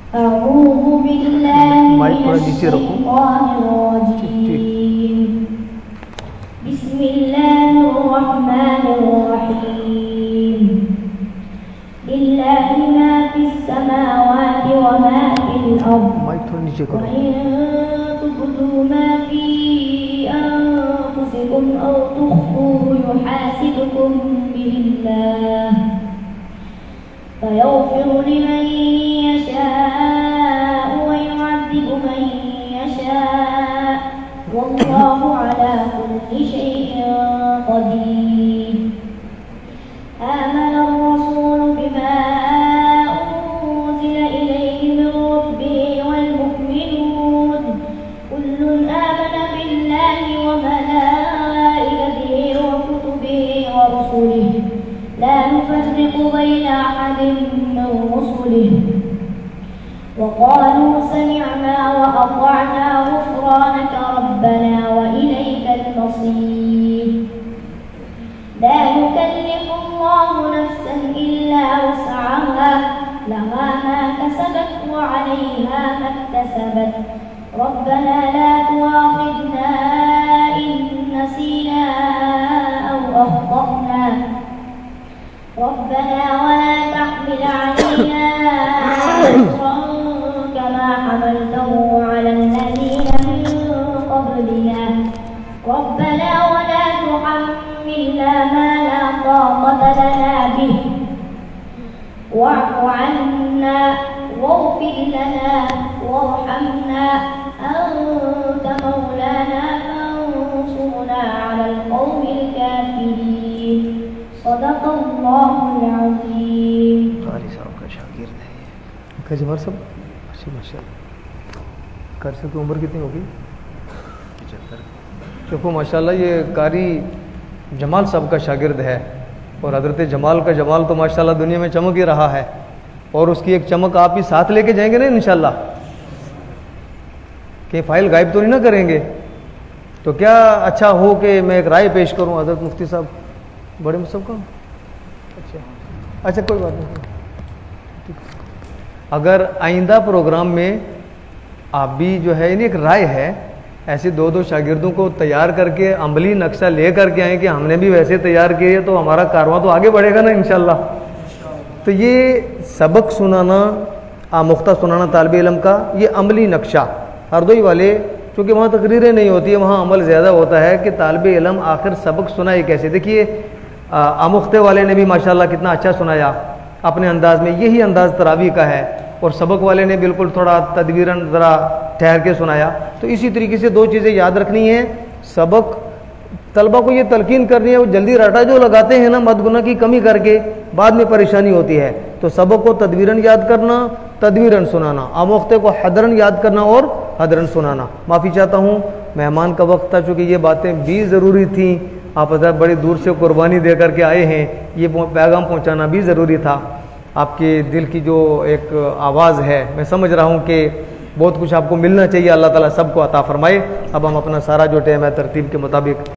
माइक थोड़ा नीचे रखो। ठीक। बिस्मिल्लाहिर्रहमानिर्रहीम। लिल्लाहि मा फिस समावाति व मा फिल अर्द। माइक थोड़ा नीचे करो। तुबदू मा फी अनफुसिकुम औ तुख्फूहु युहासिबकुम बिल्लाह بين أحد من رسله وقالوا سمعنا وأطعنا غفرانك ربنا وإليك المصير لا يكلف الله نفسا إلا وسعها لها ما كسبت وعليها ما اكتسبت ربنا لا تؤاخذنا إن نسينا أو أخطأنا ربنا ولا تحمل علينا إصرا كما حملته على الذين من قبلنا ربنا ولا تحملنا ما لا طاقة لنا به واعف عنا واغفر لنا وارحمنا أنت مولانا فانصرنا على القوم الكافرين صدق الله العظيم। कारी साहब का शागिर्द है ये। कैसे बार सब अच्छी माशाल्लाह। कारी साहब की उम्र कितनी होगी? पचहत्तर। देखो माशाल्लाह ये कारी जमाल साहब का शागिर्द है और हज़रत जमाल का जमाल तो माशाल्लाह दुनिया में चमक ही रहा है और उसकी एक चमक आप ही साथ लेके जाएंगे ना इंशाल्लाह, कि फाइल गायब तो नहीं ना करेंगे। तो क्या अच्छा हो कि मैं एक राय पेश करूं हज़रत मुफ्ती साहब बड़े मुसब का। अच्छा अच्छा कोई बात नहीं। अगर आइंदा प्रोग्राम में आप भी जो है एक राय है ऐसे दो दो शागिर्दों को तैयार करके अमली नक्शा ले करके आए कि हमने भी वैसे तैयार किए तो हमारा कारवां तो आगे बढ़ेगा ना इंशाल्लाह। तो ये सबक सुनाना आमुख्ता सुनाना तालिब इल्म का ये अमली नक्शा हरदोई वाले, क्योंकि वहाँ तकरीरें नहीं होती है, वहाँ अमल ज़्यादा होता है कि तालिब इल्म आखिर सबक सुनाए कैसे। देखिए आमुख्ते वाले ने भी माशाल्लाह कितना अच्छा सुनाया अपने अंदाज में, यही अंदाज तरावी का है, और सबक वाले ने बिल्कुल थोड़ा तदवीरन ज़रा ठहर के सुनाया। तो इसी तरीके से दो चीज़ें याद रखनी है, सबक तलबा को ये तलकीन करनी है, वो जल्दी रटा जो लगाते हैं ना मदगुना की कमी करके बाद में परेशानी होती है। तो सबक को तदवीरन याद करना, तदवीरन सुनाना, आमोख्ते को हदरन याद करना और हदरन सुनाना। माफ़ी चाहता हूँ मेहमान का वक्त था, चूँकि ये बातें भी ज़रूरी थी, आप हज़रत बड़ी दूर से कुर्बानी दे करके आए हैं, ये पैगाम पहुँचाना भी ज़रूरी था। आपके दिल की जो एक आवाज़ है मैं समझ रहा हूँ कि बहुत कुछ आपको मिलना चाहिए, अल्लाह ताला सबको अता फरमाए। अब हम अपना सारा जो टाइम है तरतीब के मुताबिक